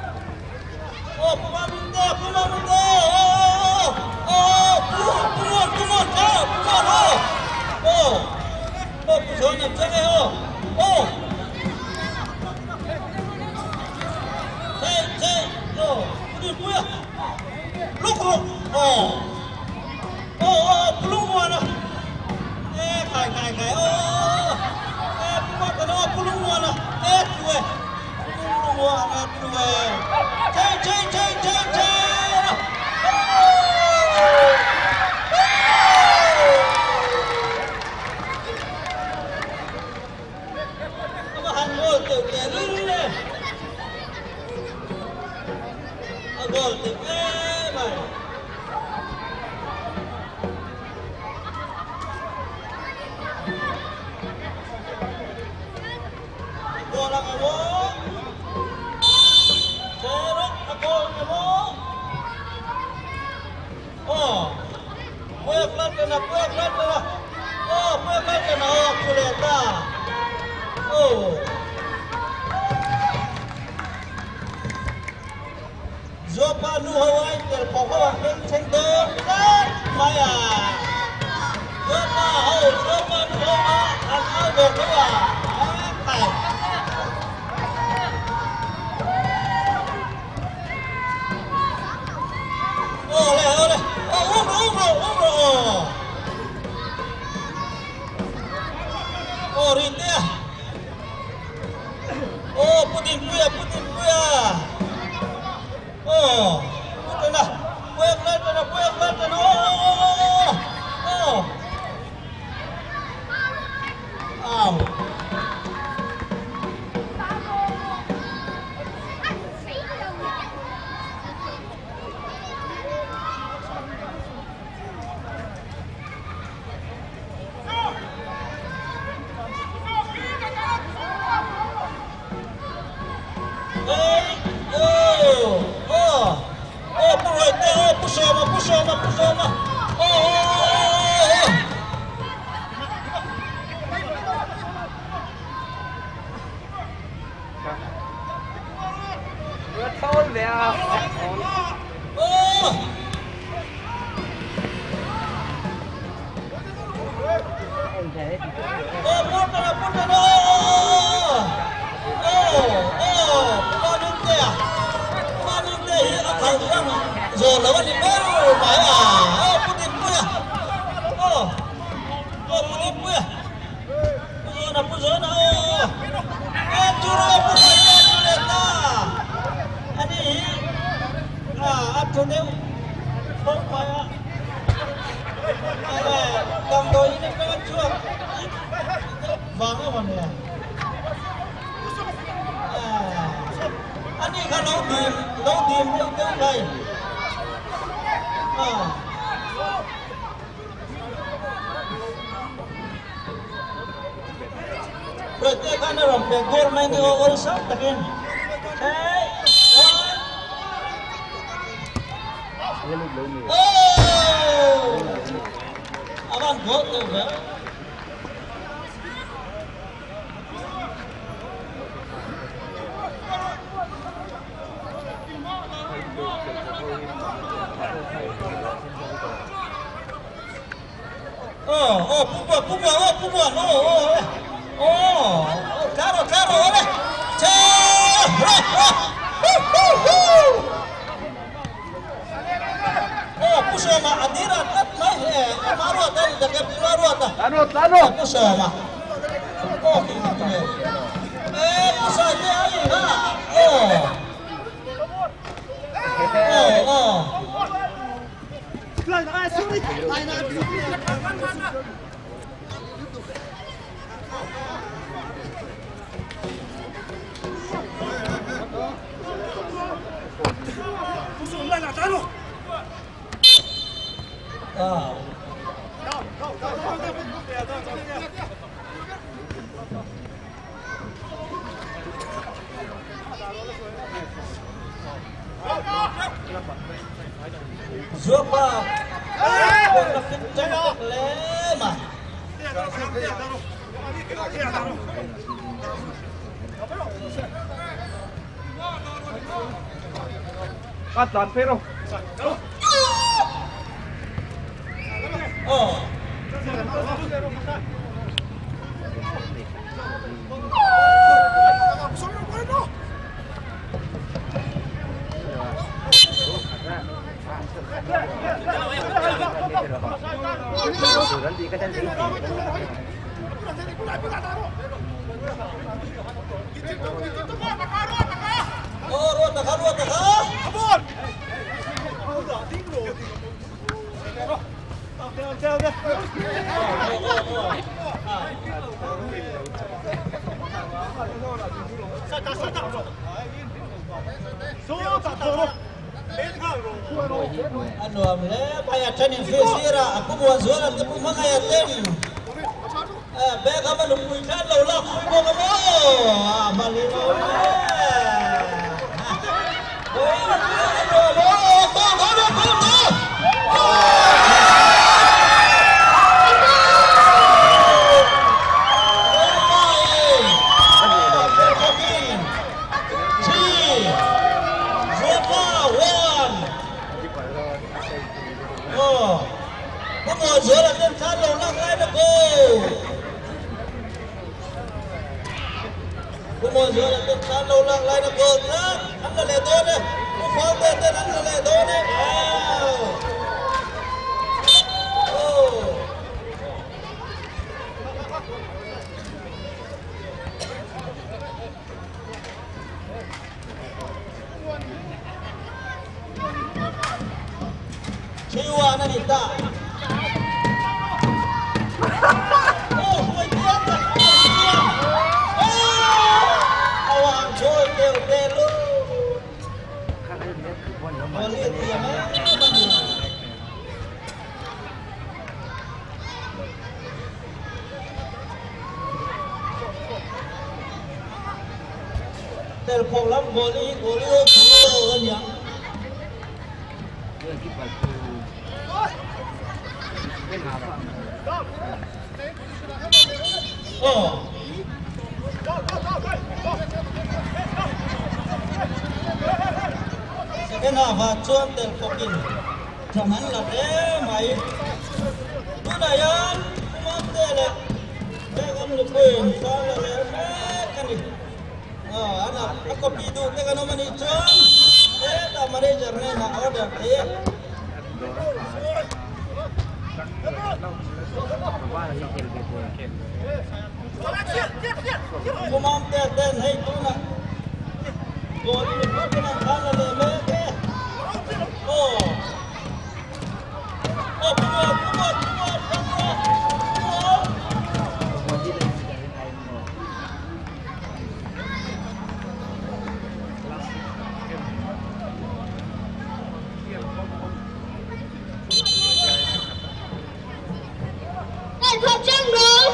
S1: Oh, lata na puek lata na. Oh, puek lata na oh kuleta. Oh. Zopa nu hawai tel pokok peng ceng dong kan maya. Zopa hau zopa nu hawai an au dong dua. Kai. Oleh oleh. Oh umro umro umro. Oh rindia. Oh putin puya putin puya. Oh, putin lah. Puya pelata na puya pelata na. Oh, oh. Au. Giờ là bắt đi bơi phải à? Putin puya. Oh, oh Putin puya. Puzo na puzo na oh. Eh juru puzo na na. Ani ah atau ni oh maya. Eh tang doi ini kan cuak. Bangga mana ya? Ani kalau di, kalau di yang lain. Ah. Berarti kan orang pegor main di all shot takin. Hey. Oh. Abang gol tu ber. Oh, oh, pupua, pupua, oh, pupua, no, oh, oh, oh, claro, claro, oleh, ceh, oh, pusat mah adiran, lah, eh, maru tadi, dekat maru ada,
S2: Lanut, lanut.
S1: pusat mah, oh, gitu, eh, pusat dia ini, ha, oh, oh, oh. Ah. Zopa. Kencang lemah.
S2: Katan pero.
S1: Oh.
S2: Nanti ka cantik.
S1: Oh, ruat tak, ruat tak.
S7: Abon. Tell them. Sata, sata. So, sata.
S1: Ano amle paya tani fisira aku buat zuara tepu mangaya ten. Eh beka malu puikan lo lah kui mo kamu. Ah malino. Oh, oh, oh, oh, oh, oh. có một giữa là lên sát lồng lắc lại được cô có một giữa là lên sát lồng lắc lại được cô đó hắn là lệ tốt đấy có pháo tên tên hắn là lệ tốt đấy Chiwa na nita. Oh, my God! Oh, awang boy, teo telo. Malit dia mana? Telpon lam goli, goli oh, goli kan ya. Oh. Second half ha chuan tel pokin. Jaman la de mai. Tu na yan, kumam tele. Te kam lu kuin, sa la le kan ni. Ah, ana aku pidu te kan mani chuan. Eh, ta manager ne na order te. Kumam te ten hey tu na. Gol ni ko na kala le me ke. Oh. Oh, kumam kumam kumam kumam.
S3: Đây không chân rồi.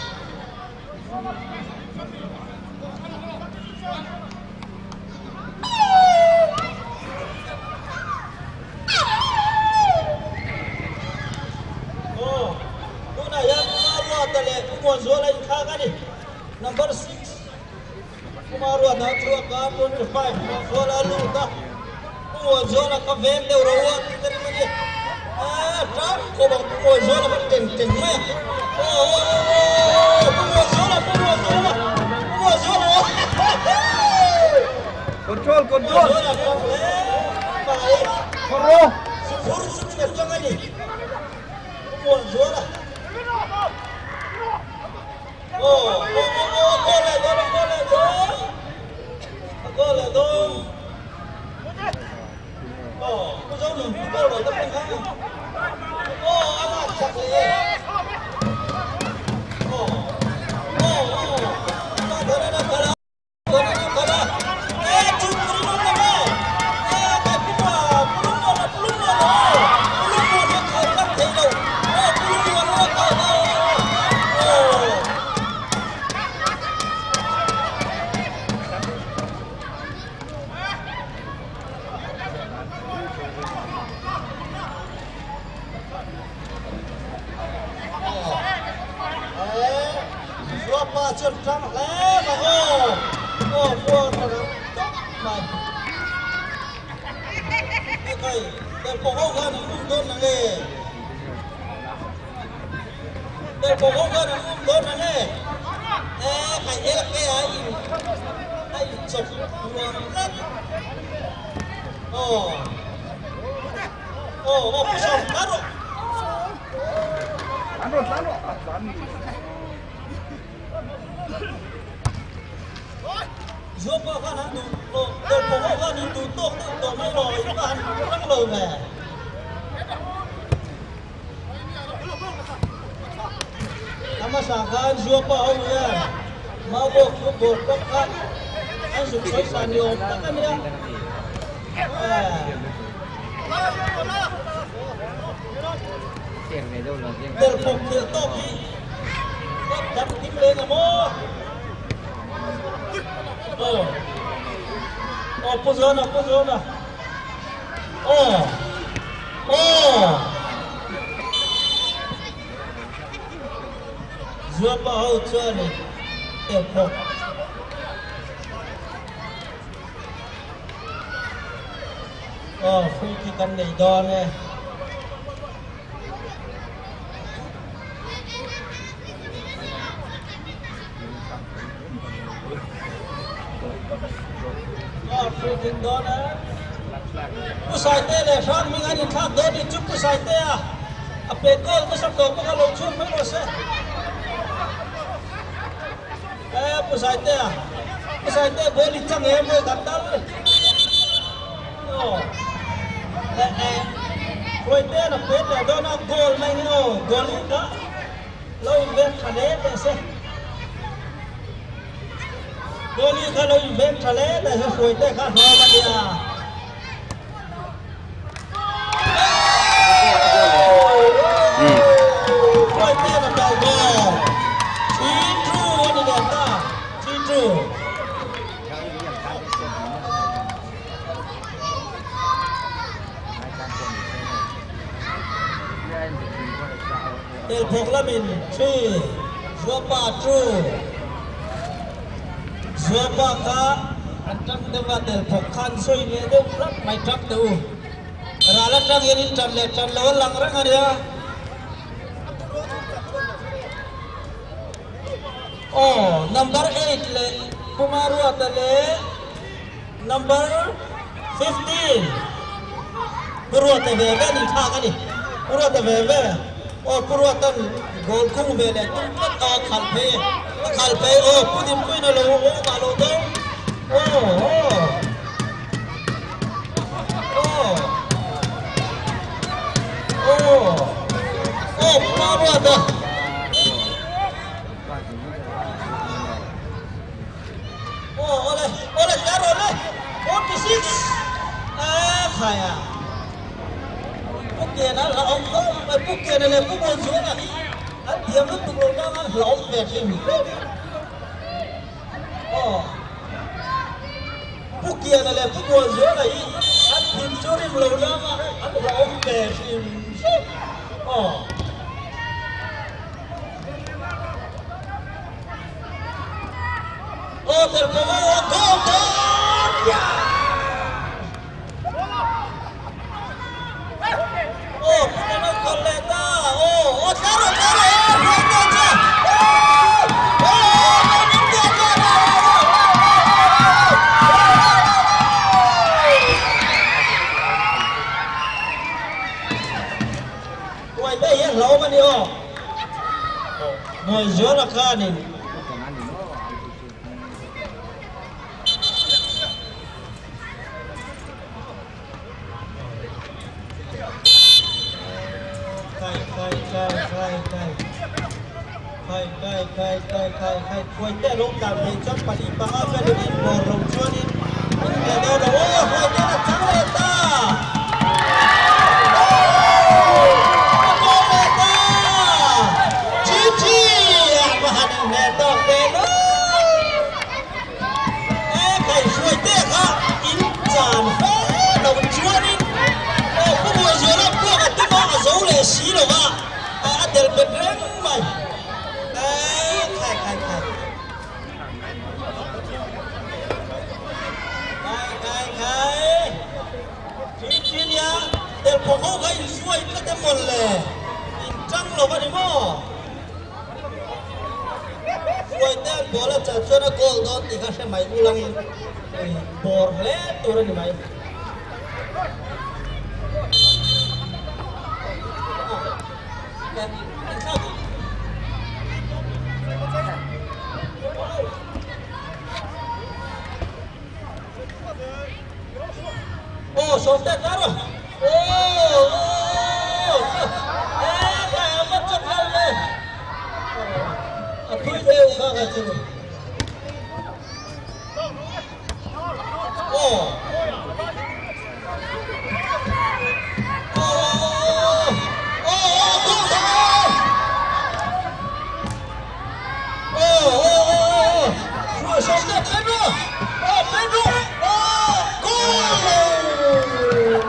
S1: Number six, Kumaru ada dua kartun five, Zola luta, Kumaru Zola kaven de rawat dari mana? Ah, tam kau Kumaru Zola berten ten mana? Oh, Kumaru Zola, Kumaru Zola, Kumaru Zola.
S7: Control, control.
S1: Zola kaven, baik.
S7: Koro.
S1: Sufur sufur jangan ni. Kumaru Zola. Oh, oh, oh, oh, gol, gol, gol, gol. Gol, gol. Oh, tôi giấu lùm gol rồi, tôi không khá. Oh, anh là chặt lệ. Oh, oh, oh. Đã đỡ đã đỡ đỡ. Đỡ đỡ đỡ đỡ. Ê, chú bùi nó nè mẹ. Ê, cái bùi mà, bùi nó là bùi nó là. Bùi nó nó khẩu lắm thấy đâu. Oh, bùi nó nó khẩu đâu. Oh. Apa cerita leh, oh, oh, buat orang mai. Okey, terpokok kan untuk nange. Terpokok kan untuk nange. Eh, kayak kayak ai, ai cok dua lat. Oh, oh, oh, pisau taruh.
S7: Taruh, taruh.
S1: Zopa kan hantu, terpokok kan hantu tok tok mai loi kan, kan loi meh. Nama sakan zopa au ya, mau bok bok bok kan, an sukses sanyo kan ya. Terpokok tok ni, tok tim lên là mo. Oh, oh, pozona, pozona. Oh, oh. Zopa hau chani, terpok. Oh, free kick kan nei don eh. đó nèผู้ชายเตะเลยช่างมีงานอีกข้างโดนอีกจุดผู้ชายเตะอ่ะเปรย์ก็ไม่สับโดนก็ลงช่วงไม่รู้สิเอ้ผู้ชายเตะผู้ชายเตะบอลอีกจังเอ็มเลยกันตั้งเลยโอ้เอ๊ะคุยเตะนะเปรย์แต่โดนเอาโกลไม่เนาะโกลอีกนะเราอีกเว็บทะเลเตะสิโกลอีกเราอีกเว็บทะเลแต่ถ้าคุยเตะข้าท้องมันเนี่ยคุยเตะมันเบาเบาทีทรูนี่เด็ดนะทีทรูเดลพงละมินทีชัวปาทรูชัวปาค่ะอันตั้งเดิมว่าเดลพงคันซุยเนี่ยเดิมรับไม่ทักดูราลันรังยันจันเล่จันเลวลังรังอะไรอ่ะโอ้ number eight เลยคุมารุอัตเลย number fifteen คุรุอัตเวเวนี่ท่ากันดิคุรุอัตเวเวโอ้คุรุอัตันโกลคุ้งเวเลยตุ้มก็ต่อขัลเปขัลเปโอ้พูดิมคุยนั่นเลยโอ้มาโลต้งโอ้โอ้โอ้โอ้โอ้คุมารุอัตโอ้โอ้เลยโอ้เลยยาโร่เลยforty-sixเอ๊ะใครอ่ะพวกเกียร์นั้นเราเอาเขาไปพวกเกียร์นั่นเลยพวกบอลสูงอ่ะอันเดียวมันตกลงได้มั้งเราเอาแบบนี้โอ้พวกเกียร์นั่นเลยพวกบอลสูงอ่ะอันทีมจูริมเราได้มั้งอันเราเอาแบบนี้โอ้โอ้แต่ผมว่าโก้โก้ยาโอ้คุณนั่นคนเล่นต้าโอ้โอ้คาร์โร่คาร์โร่โอ้โหจ้าโอ้นี่เจ้าจ้าโอ้ยได้ยังเหล่ามันนี่อ๋อหน่วยเยอะราคานี่ใครใครใครใครใครใครคุยแต่ลงกับเพลงจับปฏิบัติเป็นอินโบลงช่วงนี้เดี๋ยวเดี๋ยวโอ้ยคุยแต่ละจังเลยตาโอ้ยตาจีจีมาหนึ่งแม่ดอกเบลเอ้ใครช่วยเตะค่ะอินจานเฟ้ลงช่วงนี้โอ้ผู้บริสุทธิ์รับพวกที่มาอาศัยเลยสีหรอวะอ่ะเดี๋ยวเป็นเรื่องใหม่ใครใครใครใครใครใครทีทีเนี้ยเดี๋ยวพวกเขาใครช่วยก็จะหมดเลยจังหรอวะนี่มั้งช่วยแต่บอลจะชนะโกลโดนตีกันใช่ไหมอุลังบอลเล่ตัวนี้ไหมโอ้สมเด็จแล้วโอ้โอ้เอ๊ะใครเอามาจับเราเลยคุยเร็วข้ากันจิโอ้โอ้โอ้โอ้โอ้โอ้โอ้ช่วยสมเด็จเอ็นโรโอ้เอ็นโรโอ้โกล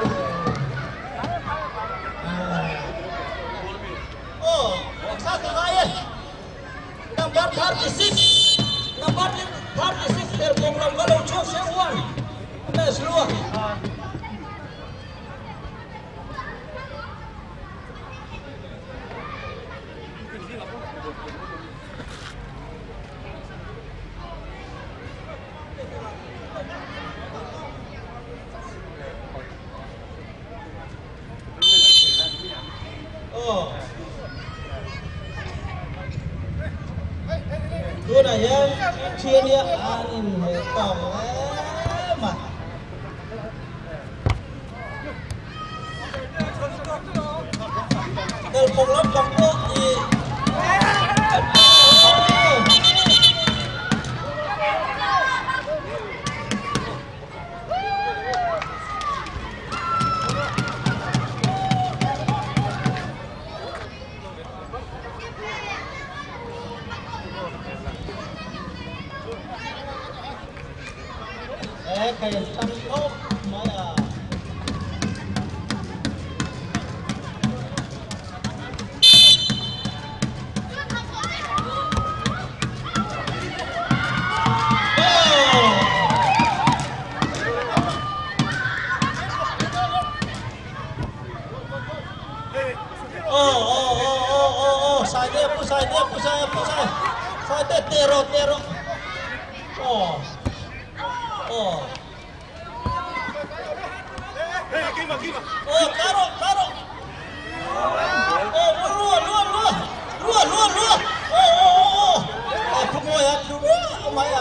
S1: Đua này nhá, chia đi à, nhìn thấy còng mà. Từ một lớp còng nữa thì eh kayak cangkok malah. Oh, oh, oh, oh, oh, oh, sai dia, pusai dia, pusai, pusai, sai dia, tero, tero. Oh, oh. Oh, taruh, taruh. Oh, luar, luar, luar, luar, luar, luar. Oh, oh, oh. Oh, pukul ya, dua, Maya.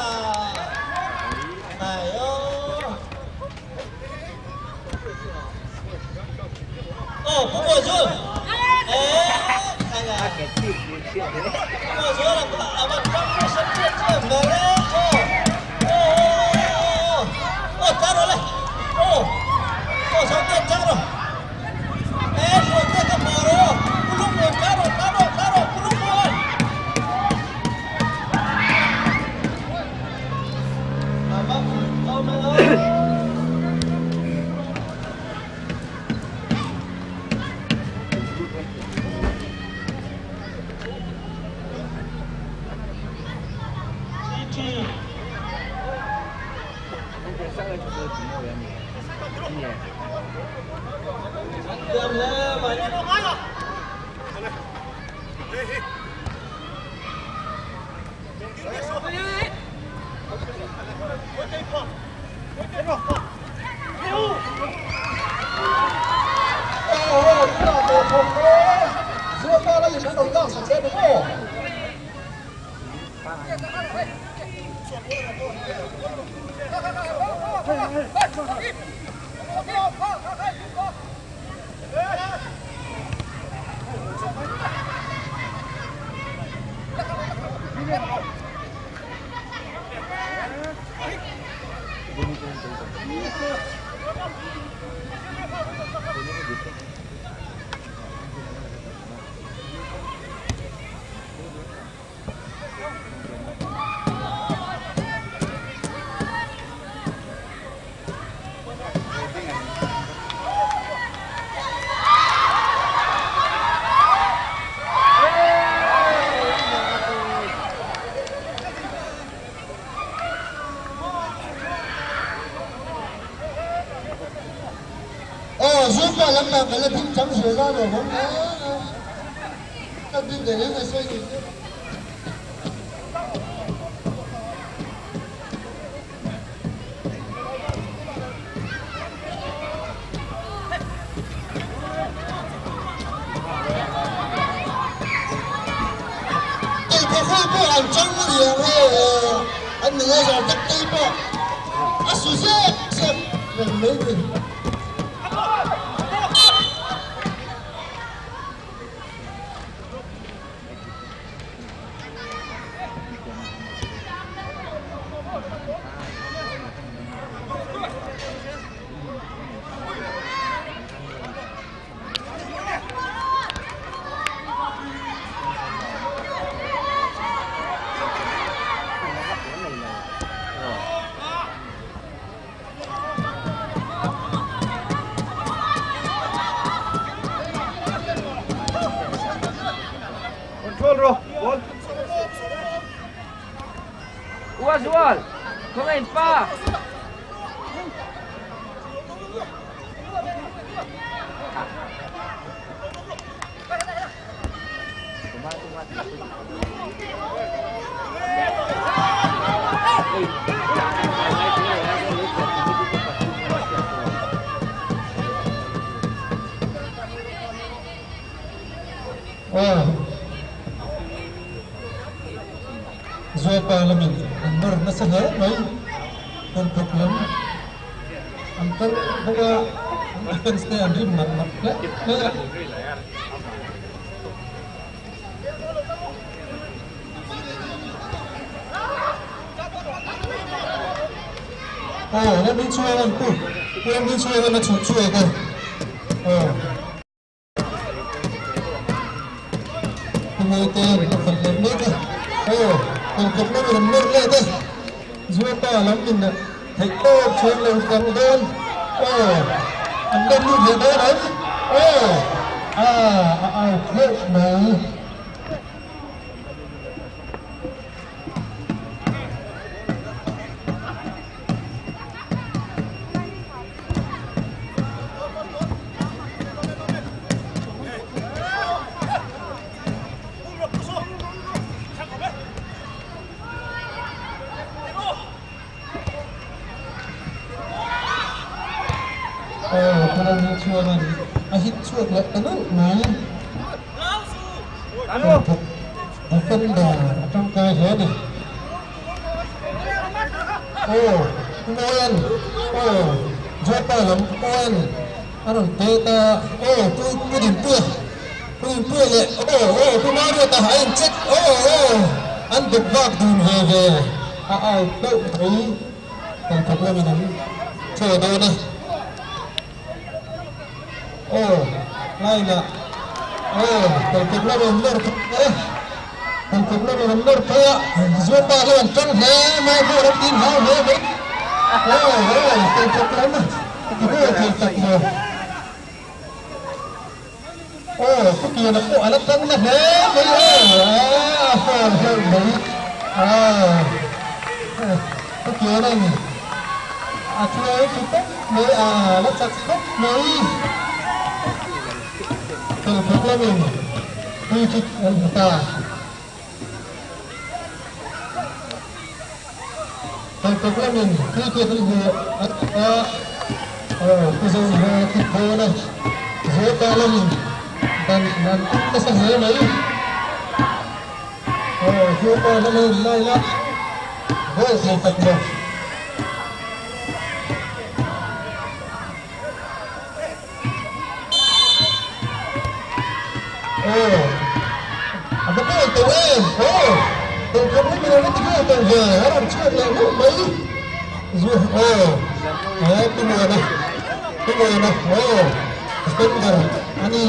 S1: Ayo. Oh, pukul Zul. Eh, kayak. Pukul Zul, abang kamu sedikit boleh. Oh, oh, oh, taruh lah. Oh. Oh, sampai taruh. Eh, sampai ke bawah. Belum mau taruh, taruh, taruh, belum mau. Abang, oh, oh. Diamlah, banyak.
S2: Siapa lagi yang datang saja dulu? Chúng ta lắm mà cái là thích trắng sửa ra rồi không có các tin để đến là xoay nhìn cái cái hơi bộ ảnh trắng gì à anh đừng nghe giờ chắc tay bộ à sửa xe xem gần mấy người
S4: Ual, komen pa.
S2: ờ rồi pa là mình nó nó sẽ hết đấy còn cực lắm anh cứ không có anh sẽ ăn riêng mặt mặt đấy đấy ờ nó đi chơi anh cứ em đi chơi nó chụp chơi cơ ờ người ta phải phần lớn nước thôi ờ còn cục nó mình nước lên thôi dưới to lắm mình là thấy cô chơi lâu cầm đơn ờ anh đơn như thế đấy đấy ờ à à thế này ờ cái này chưa mà anh hít chuột lại cái nước này
S7: Alo.
S2: một phân đà trong cây thế này ồ ngoan ồ gió to lắm ngoan anh tê ta ồ tôi tôi điểm tuyệt tôi điểm tuyệt lệ ồ ồ tôi nói được ta hãy anh chết ồ ồ anh được vác dùm về về à à tôi thấy còn thật là mình đánh chờ tôi đây ồ này là ồ còn thật là mình nở thật còn thật là mình nở thật gió to lên trăng thế mai vô đắp tin hao nữa đấy ồ ồ còn thật lắm thì vô thì thật rồi ồ cái kia nó quả nó trăng là thế đấy à hơn hơn đấy à cái kia này à thưa cái tóc mới à nó chặt tóc mới từ thật là mình đi thích anh ta từ thật là mình đi kia tới vừa anh ta ờ cái dòng vừa thịt bò này dễ ta là mình đàn đàn nó sẽ dễ đấy ờ dễ ta là mình này lắm với thì thật rồi ồ à bắt đầu từ em ồ từ không biết mình nó từ từ về nó làm chuyện này lúc mấy rồi ồ đấy cái mùa này cái mùa này ồ cái mùa này anh đi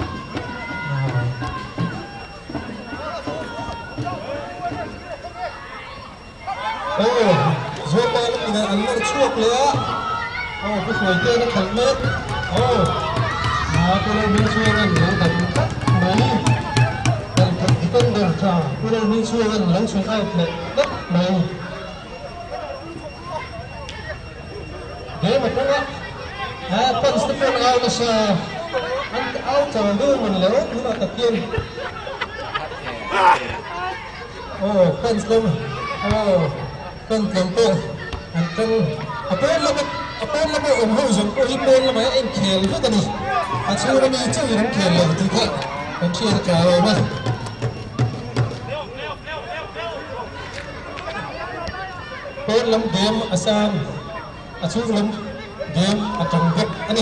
S2: ồ rồi ba lúc này anh nó chuộcเลยá ồ cái phổi kia nó thẳng mết ồ à cái này mình chưa gần nó thẳng thắt đấy thẳng thẳng tân đường trà cái này mình chưa gần nó xuống ai này đất này thế mà cũng á à con sẽ con ao là sao anh ao chờ đưa mình léo cũng là tập kiên ồ con sẽ ồ con tưởng tượng anh chân à bên là à bên là bộ ủng hộ dùng cô ít bên là mấy anh khéo rất là đi à chưa nó đi chưa gì nó khéo là thì thế anh chưa được cả rồi mà bên lắm game à sam à chưa lắm game à trong việc anh đi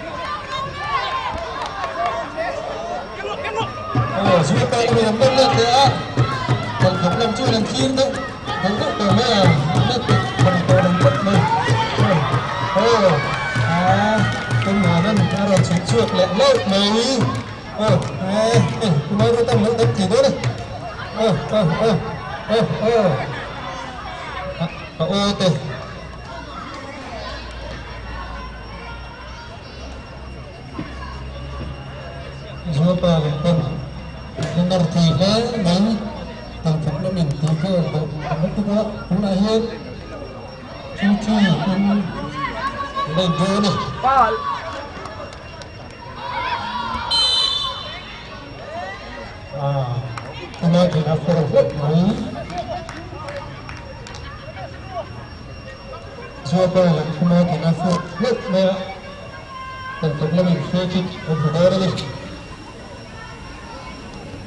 S2: ồ chúng ta là mình bên lên nữa còn không làm chưa làm chiên đâu không có từ mấy à nó từ phần từ đồng đất này ồ à con nhỏ nó ra rồi chỉ chuột lẹ lâu này ồ này chúng tôi có tâm lượng tâm thì tốt đấy ồ ồ ồ ồ ồ à ô tê dua pa lempeng benar tiga dan tampaknya min tiga kamu juga pun akhir cuci pun đây vô này à cái này thì nó phù hợp với dua pa là cái này thì nó phù hợp với tampaknya min cuci pun ada lagi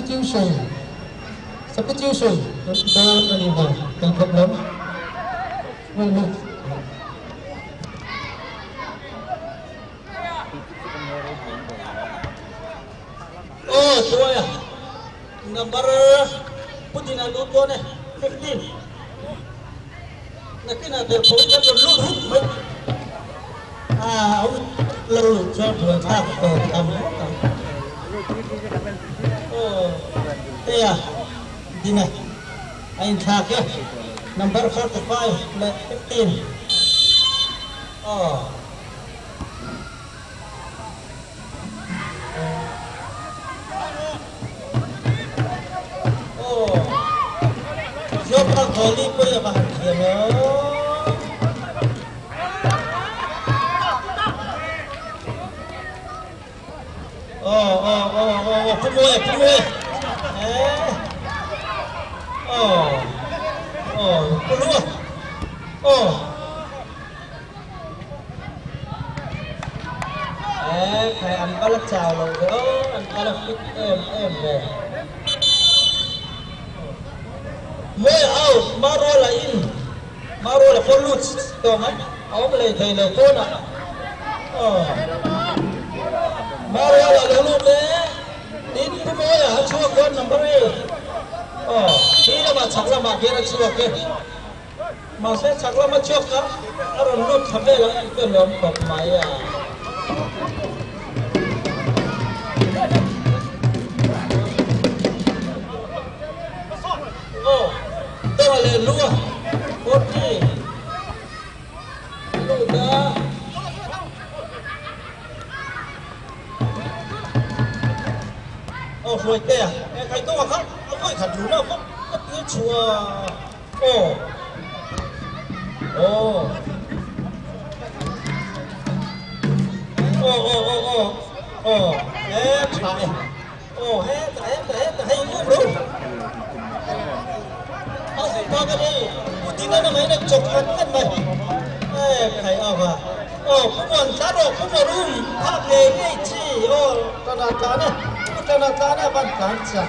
S2: substitution substitution đó là gì vậy cần thật lắm vâng vâng oh tôi à number Putin anu tu ni fifteen nak kena terpulih kan lulu hut ah ông lulu cho thừa thác từ tầm oh thế à đi này anh thác ya number forty-five let fifteen oh Siapa kali pun yang bahagia Oh, oh, oh, oh, pemuai, pemuai. Eh, oh, oh, peluang, oh, eh, kayak angkal chào loh, oh, angkal fit em em deh. Mới out, maro là in, maro là phun lút,懂吗？ông lấy thầy lấy phun à? Oh. Maro là lấy lút đấy, in cái mới à, chua con number eight. Oh, khi đó mà chắc là mà kia là chua kia, mà sẽ chắc là mà chua cả, ở trong lút thầm đây là cái lồng bọc máy à. Oh. Hallelujah. Forty. Hallelujah. Oh, rồi kìa. Em thấy tôi không? Ông ơi, khẩn chú nào không? Tất nhiên chùa. Oh. Oh. Oh, oh, oh, oh. Oh. Em chạy. Oh, em chạy, em chạy, em chạy. Hay ngủ luôn. Apa kali? Tinggal nama ini coklat kan mah. Eh, kayak apa? Oh, puan caro, puan rum, tak lagi ci. Oh, tanah tanah, tanah tanah ban kancah.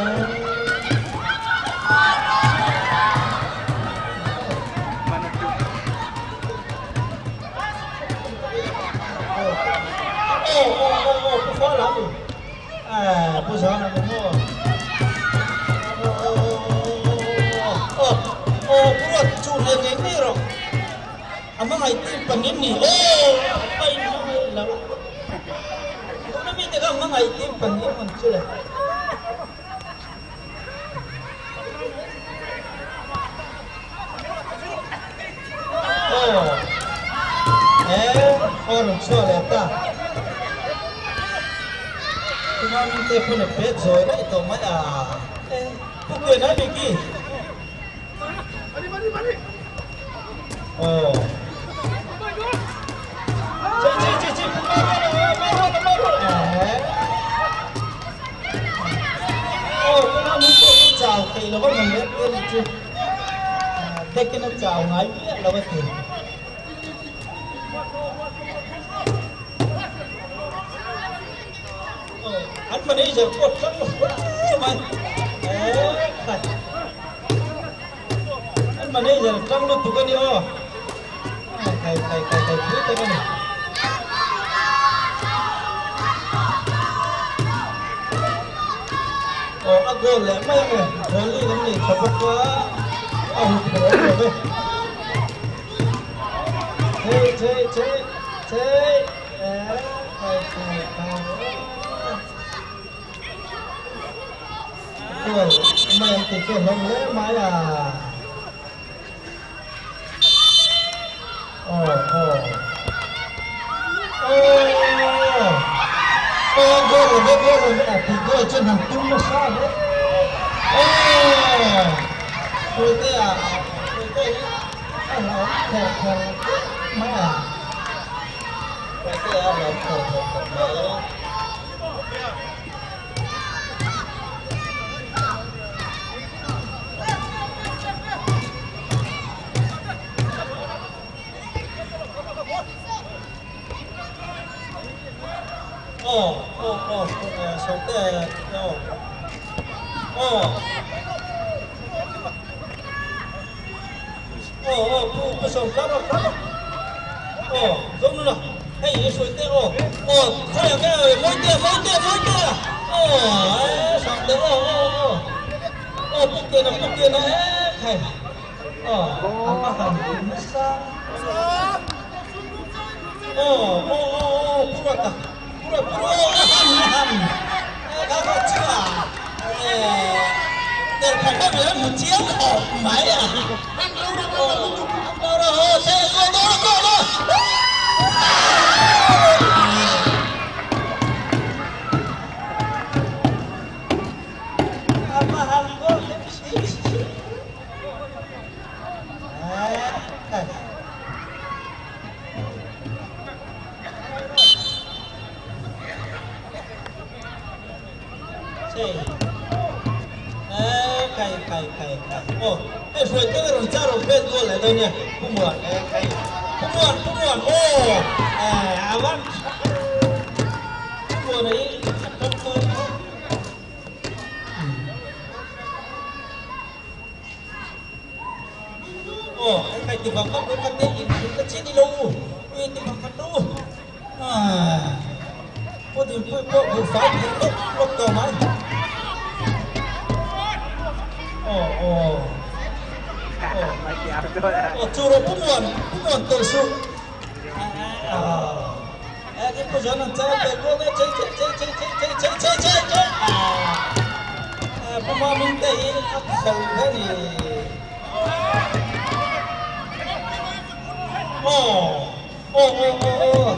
S2: Oh, oh, oh, oh, puan lagi. Ah, puan lagi oh. Oh, buat curi yang ini roh. Amang itu panen ni. Oh, apa ini lah? Kau ni tengah amang itu panen macam lah. Oh, eh, orang soalnya tak. Cuma minta pun pet zoe lah itu mana? Eh, bukan ada lagi. Oh. Cik cik cik cik. Marah marah marah. Oh, kena muka ni jauh ke lawan melihat dia ni. Dek kena jauh ngai dia lawan tu. Oh, an mana je kot kan? Cuma. Eh, tak. Manager, trang lu tukan ni oh, kai kai kai kai tu tukan ni. Oh, agol le, mai ni, boli ni cepat kwa, ah, berapa tu? Cek cek cek cek, eh, kai kai kai. Agol, mai tu tu hong le, mai ah. Oh, oh. Oh. Oh, gol, gol, gol. Tapi gol jangan tunggu sahaja. Oh. Itu ya. Itu ya. Ah, kau kau mana? Itu ya, kau kau kau. Oh, oh, oh, oh, sampai, oh. oh oh oh pu pu sông cá đâu cá đâu oh giống như là hay gì suy tế oh oh thôi là cái mối tiền mối tiền mối tiền oh sông tế oh oh oh oh pu tiền là pu tiền là hay oh apa hal besar oh oh oh pura ta pura pura ham ham các chưa để phải có người một chiếc khổ máy à đâu đâu xe đâu đâu đâu đâu apa hal gol cày cày cày cày ô cái phơi cái rồi cha rồi bên tôi lại đây nè không muộn cày không muộn không muộn ô à vâng không muộn đấy rất thôi ô cày từ vào góc cái con tê nhìn cái chết đi đâu uy từ vào con đâu à có thì có có một phải thì lúc lúc cầu máy oh oh oh curo pumuan pumuan tersu ah eh cái cô giáo nó chơi cái cô cái chơi chơi chơi chơi chơi chơi chơi chơi chơi ah pumuan mình đây áp khẩu thế này oh oh oh oh oh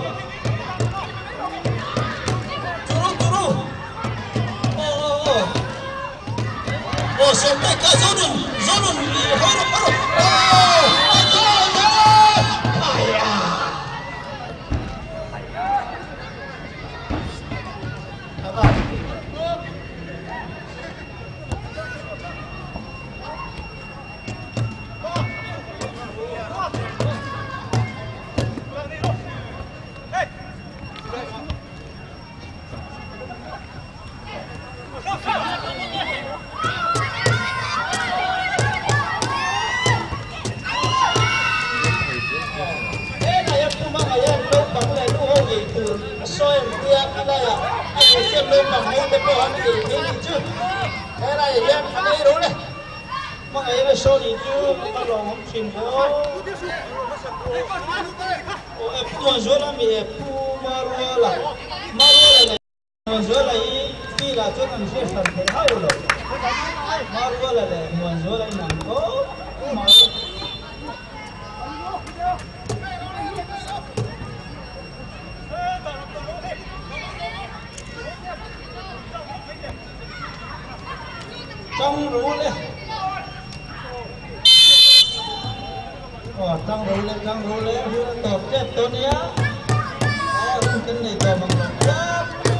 S2: curo curo oh oh oh oh sampai ke zonun zonun haro haro oh ayah apa soi dia kala ya aku siap lomba mau tepo anu di ini tu era ya ini role maka ya so di tu kalau hom simbo oh eh pumazola mi eh pumarola marola pumazola ini bila tu kan saya sampai hayo lo marola le pumazola ini nampo trong rú lên, oh trong rú lên, trong rú lên, rú lên tập chết tôi nhá, à không tin này tập bằng tập chết,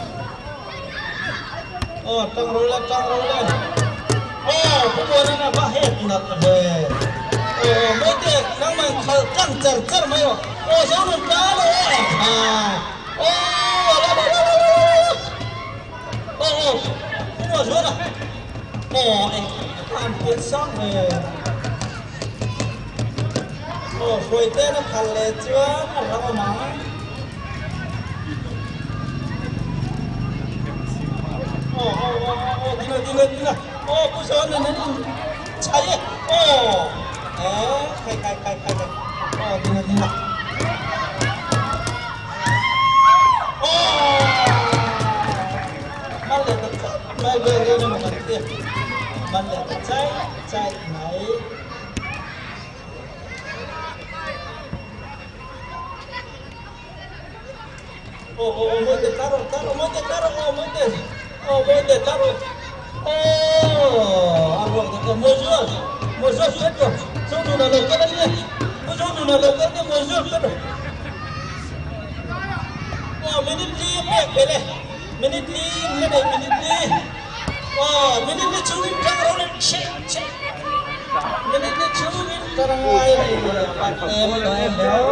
S2: oh trong rú lên, trong rú lên, oh cũng muốn là bắt hết nợ về, oh mấy cái các bạn khởi căng chặt chặt mấy rồi, oh sao nó đá rồi, à, oh đó đó đó đó, oh cũng muốn rồi này. Oh, làm chuyện xong rồi. Oh, rồi tên nó khăn lệ chưa, nó rất là mắng. Oh, oh, oh, oh, đi nào, đi nào, đi nào. Oh, cô sao này, nó cháy. Oh, eh, khai, khai, khai, khai. Oh, đi nào, đi nào. Oh, mắt lệ thật chặt, bay về đây nó mà thật tiền. Mình là chạy chạy máy oh oh mới để caro caro mới để caro oh mới để oh mới để caro oh à rồi thì mua dưa mua dưa hết rồi xong rồi là lấy cái đấy đi mua dưa rồi là lấy cái đấy mua dưa hết rồi oh minute đi mẹ cái này minute đi cái này minute đi oh minute đi chú caro lên check check minute đi chú caro ai bắt em rồi em béo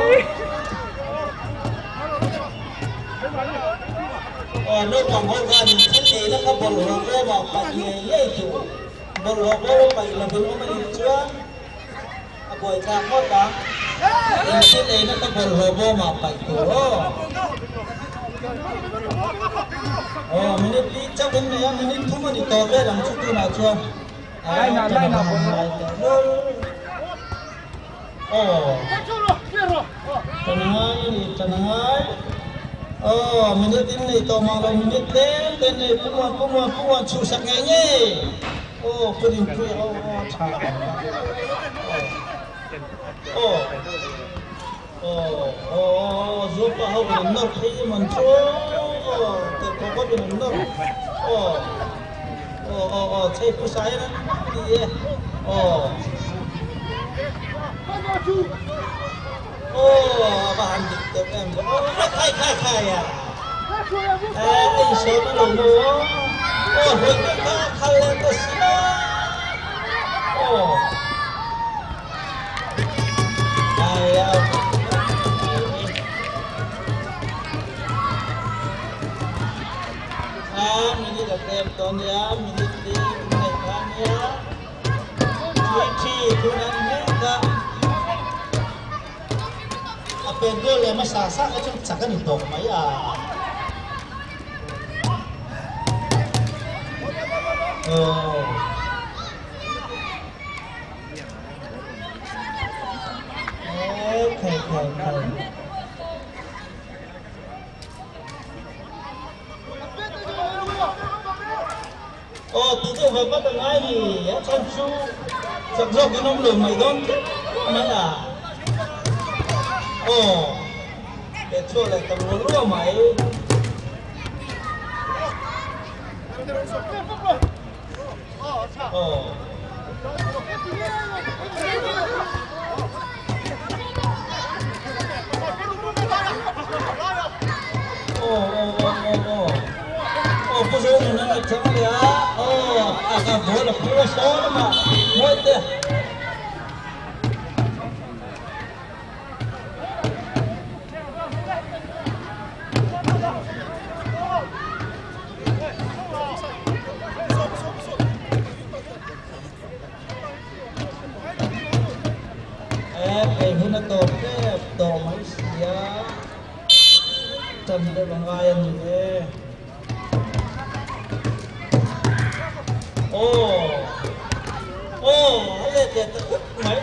S2: oh nó còn hôn ra thì chiến thì nó không
S1: bol rogo ma pai ye ye tu bol rogo pai la bol ma ni chuan a boy cha ko ta in sin e na ta bol rogo ma pai tu ro oh minute li cha bin ne ya minute thu ma ni to ve lam chu tu na chuan
S7: Lai na lai na bol
S1: oh tenang ni tenang oh minit ini to malah minit ten ten ni pumuan pumuan pumuan susah ngenge oh peding pui oh cha oh oh oh zupa hau benar hei mantu oh terkoko benar oh oh oh oh cai pusai na iya oh oh bahan dikit em oh khai khai khai ya eh ini siapa dulu oh mereka kalian kesini oh ayah ah ini dapat ton ya ini di mereka ya cuci tunan mereka apa gol yang masasa itu cakan itu maya oh okay okay oh itu apa dengan ini ya cancu sebab minum belum maidon mana oh betul lah temen lu mai oh oh oh oh oh oh pusing nak cakap ya oh agak boleh pusing mah mau deh to Malaysia Trần Đại Bằng Ai anh nhỉ ô ô lên để tự mấy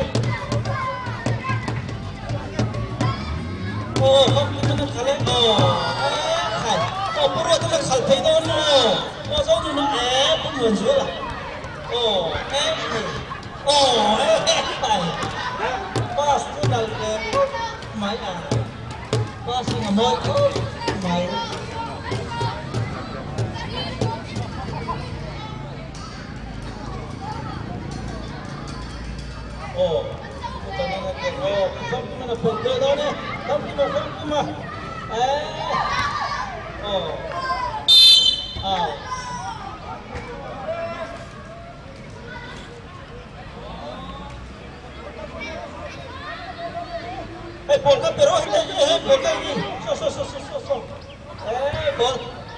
S1: ô không chúng nó khá lên ô khải ô bố rồi tôi là khải thấy đâu nè ô giống như nó ép cũng nguồn dưới là ô ép này ô ép này pasti dalam mai ah pasti ngamot mai oh kita nak ke oh sampai mana pergi dah ni sampai mana sampai mana eh oh ah eh bol ka pero eh bol ka ni so so so so so eh bol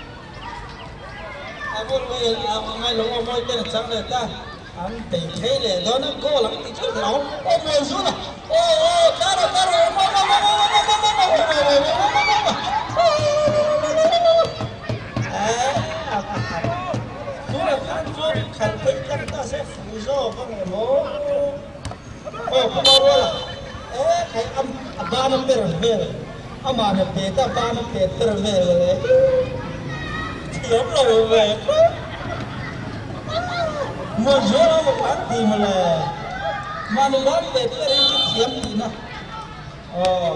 S1: abol we ngai lo mo ten chang le ta am te thế le do na ko lang ti chu lo o mo su na o o caro caro mo mo mo mo mo mo eh tu la kan chu khan phai kan ta se fu zo ko mo o ko mo ro eh kai am abana per ver amana peta abana peter ver le yo lo ve mo jora mo pati mala manu lam peter ri thiam ti na oh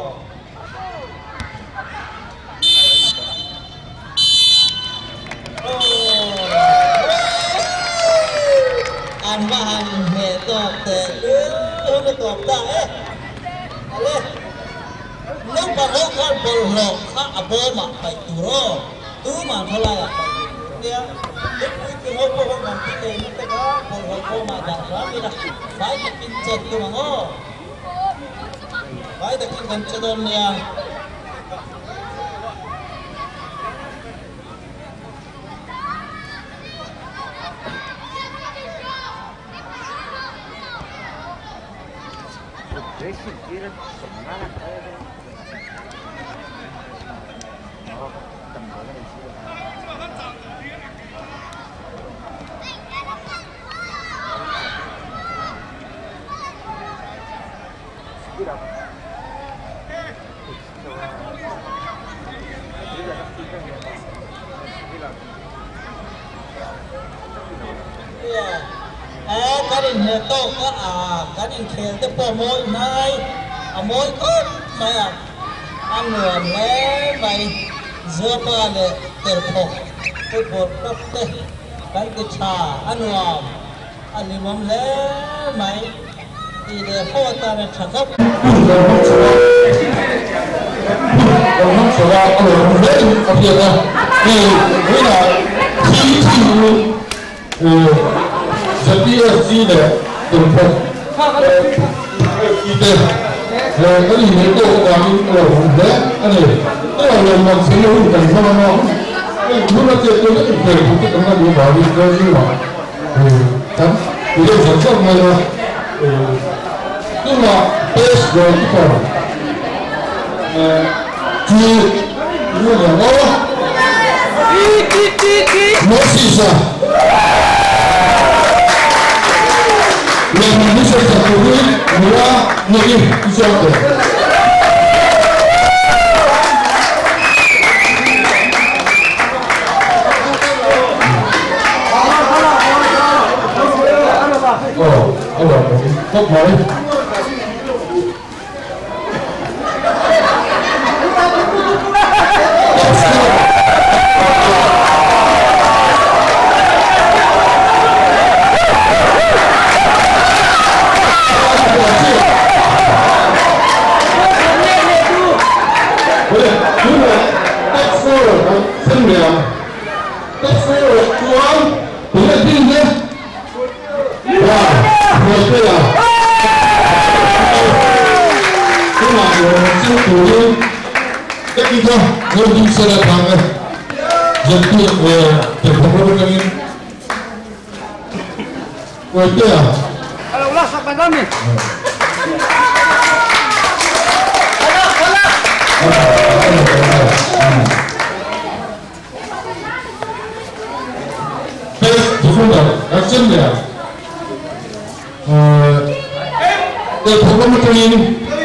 S1: an bahan me to te lo to ta eh ale nang baho kan bol lo kha abo ma pai tu ro tu ma thala ya dia dekui ke ho ho kan ti te ni ta ka bol ho ko ma da ra mi da bai ta kin chet tu ma ngo bai ta kin kan chadon ya เอ๊ะการอินเฮโต้ก็อ่าการอินเคลจะปมวยไม่อมวยก็ไม่อ่ะอันเหนือแล้วไปเจ้าบ้านเลยเติร์พกไปบดปักเตะกันกิชาอันวามอันนี้มันแล้วไหมอีเดียพ่อตาเนี่ยฉันก็
S6: 我们说到呃，人啊，别的，你为了提醒呃，这第二季的等候，呃，记得，呃，那里面都关于呃红的，那里那个人们谁有感受吗？哎，除了这个那个对，这个那有法律关系嘛？嗯，咱有点想象那个，呃，对吗？这是一个，呃。猪，猪两个，鸡鸡鸡鸡，我试一下。两个小小狗狗，我那里一小个。哦，好了，好好嘞。Lebih sederhana, jadi terpengaruh dengan wajah.
S7: Kalau ulah sampai kami. Tes difundak, akhirnya terpengaruh dengan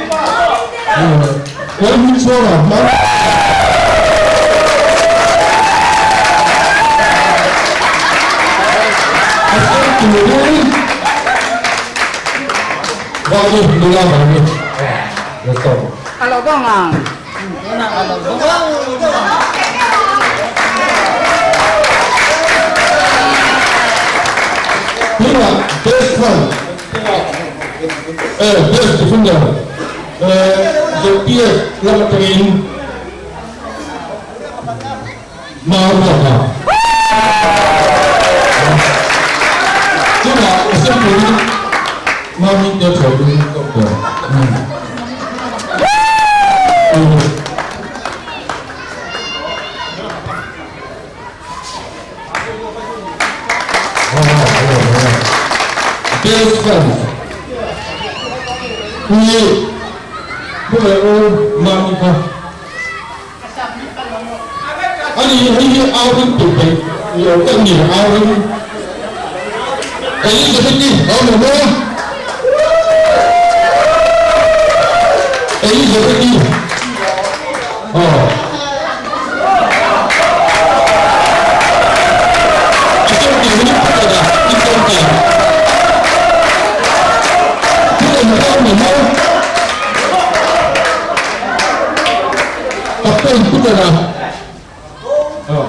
S7: wajah suara. Kemudian bagi dua bagi, betul. Kalau dongang,
S1: kalau dongang,
S6: dua desan, eh des difundak, eh jadi lama terin, marah. Cuma sebelum mami dia coba coba. Deskan. Ini boleh mami kah? Ani ini awal tu kan? Ya kan ni awal. Ini seperti, oh nama, ini seperti, oh, itu ini apa dah? Itu apa? Itu nama nama, apa itu dah? Oh.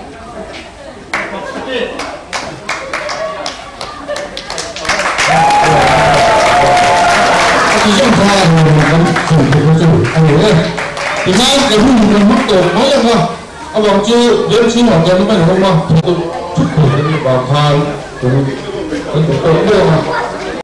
S6: Yang saya mengatakan sudah betul, akhirnya, dengan ilmu yang betul, banyak lah. Abang tu dia sini orang yang mana rumah untuk cukup ini bahan, untuk untuk dia.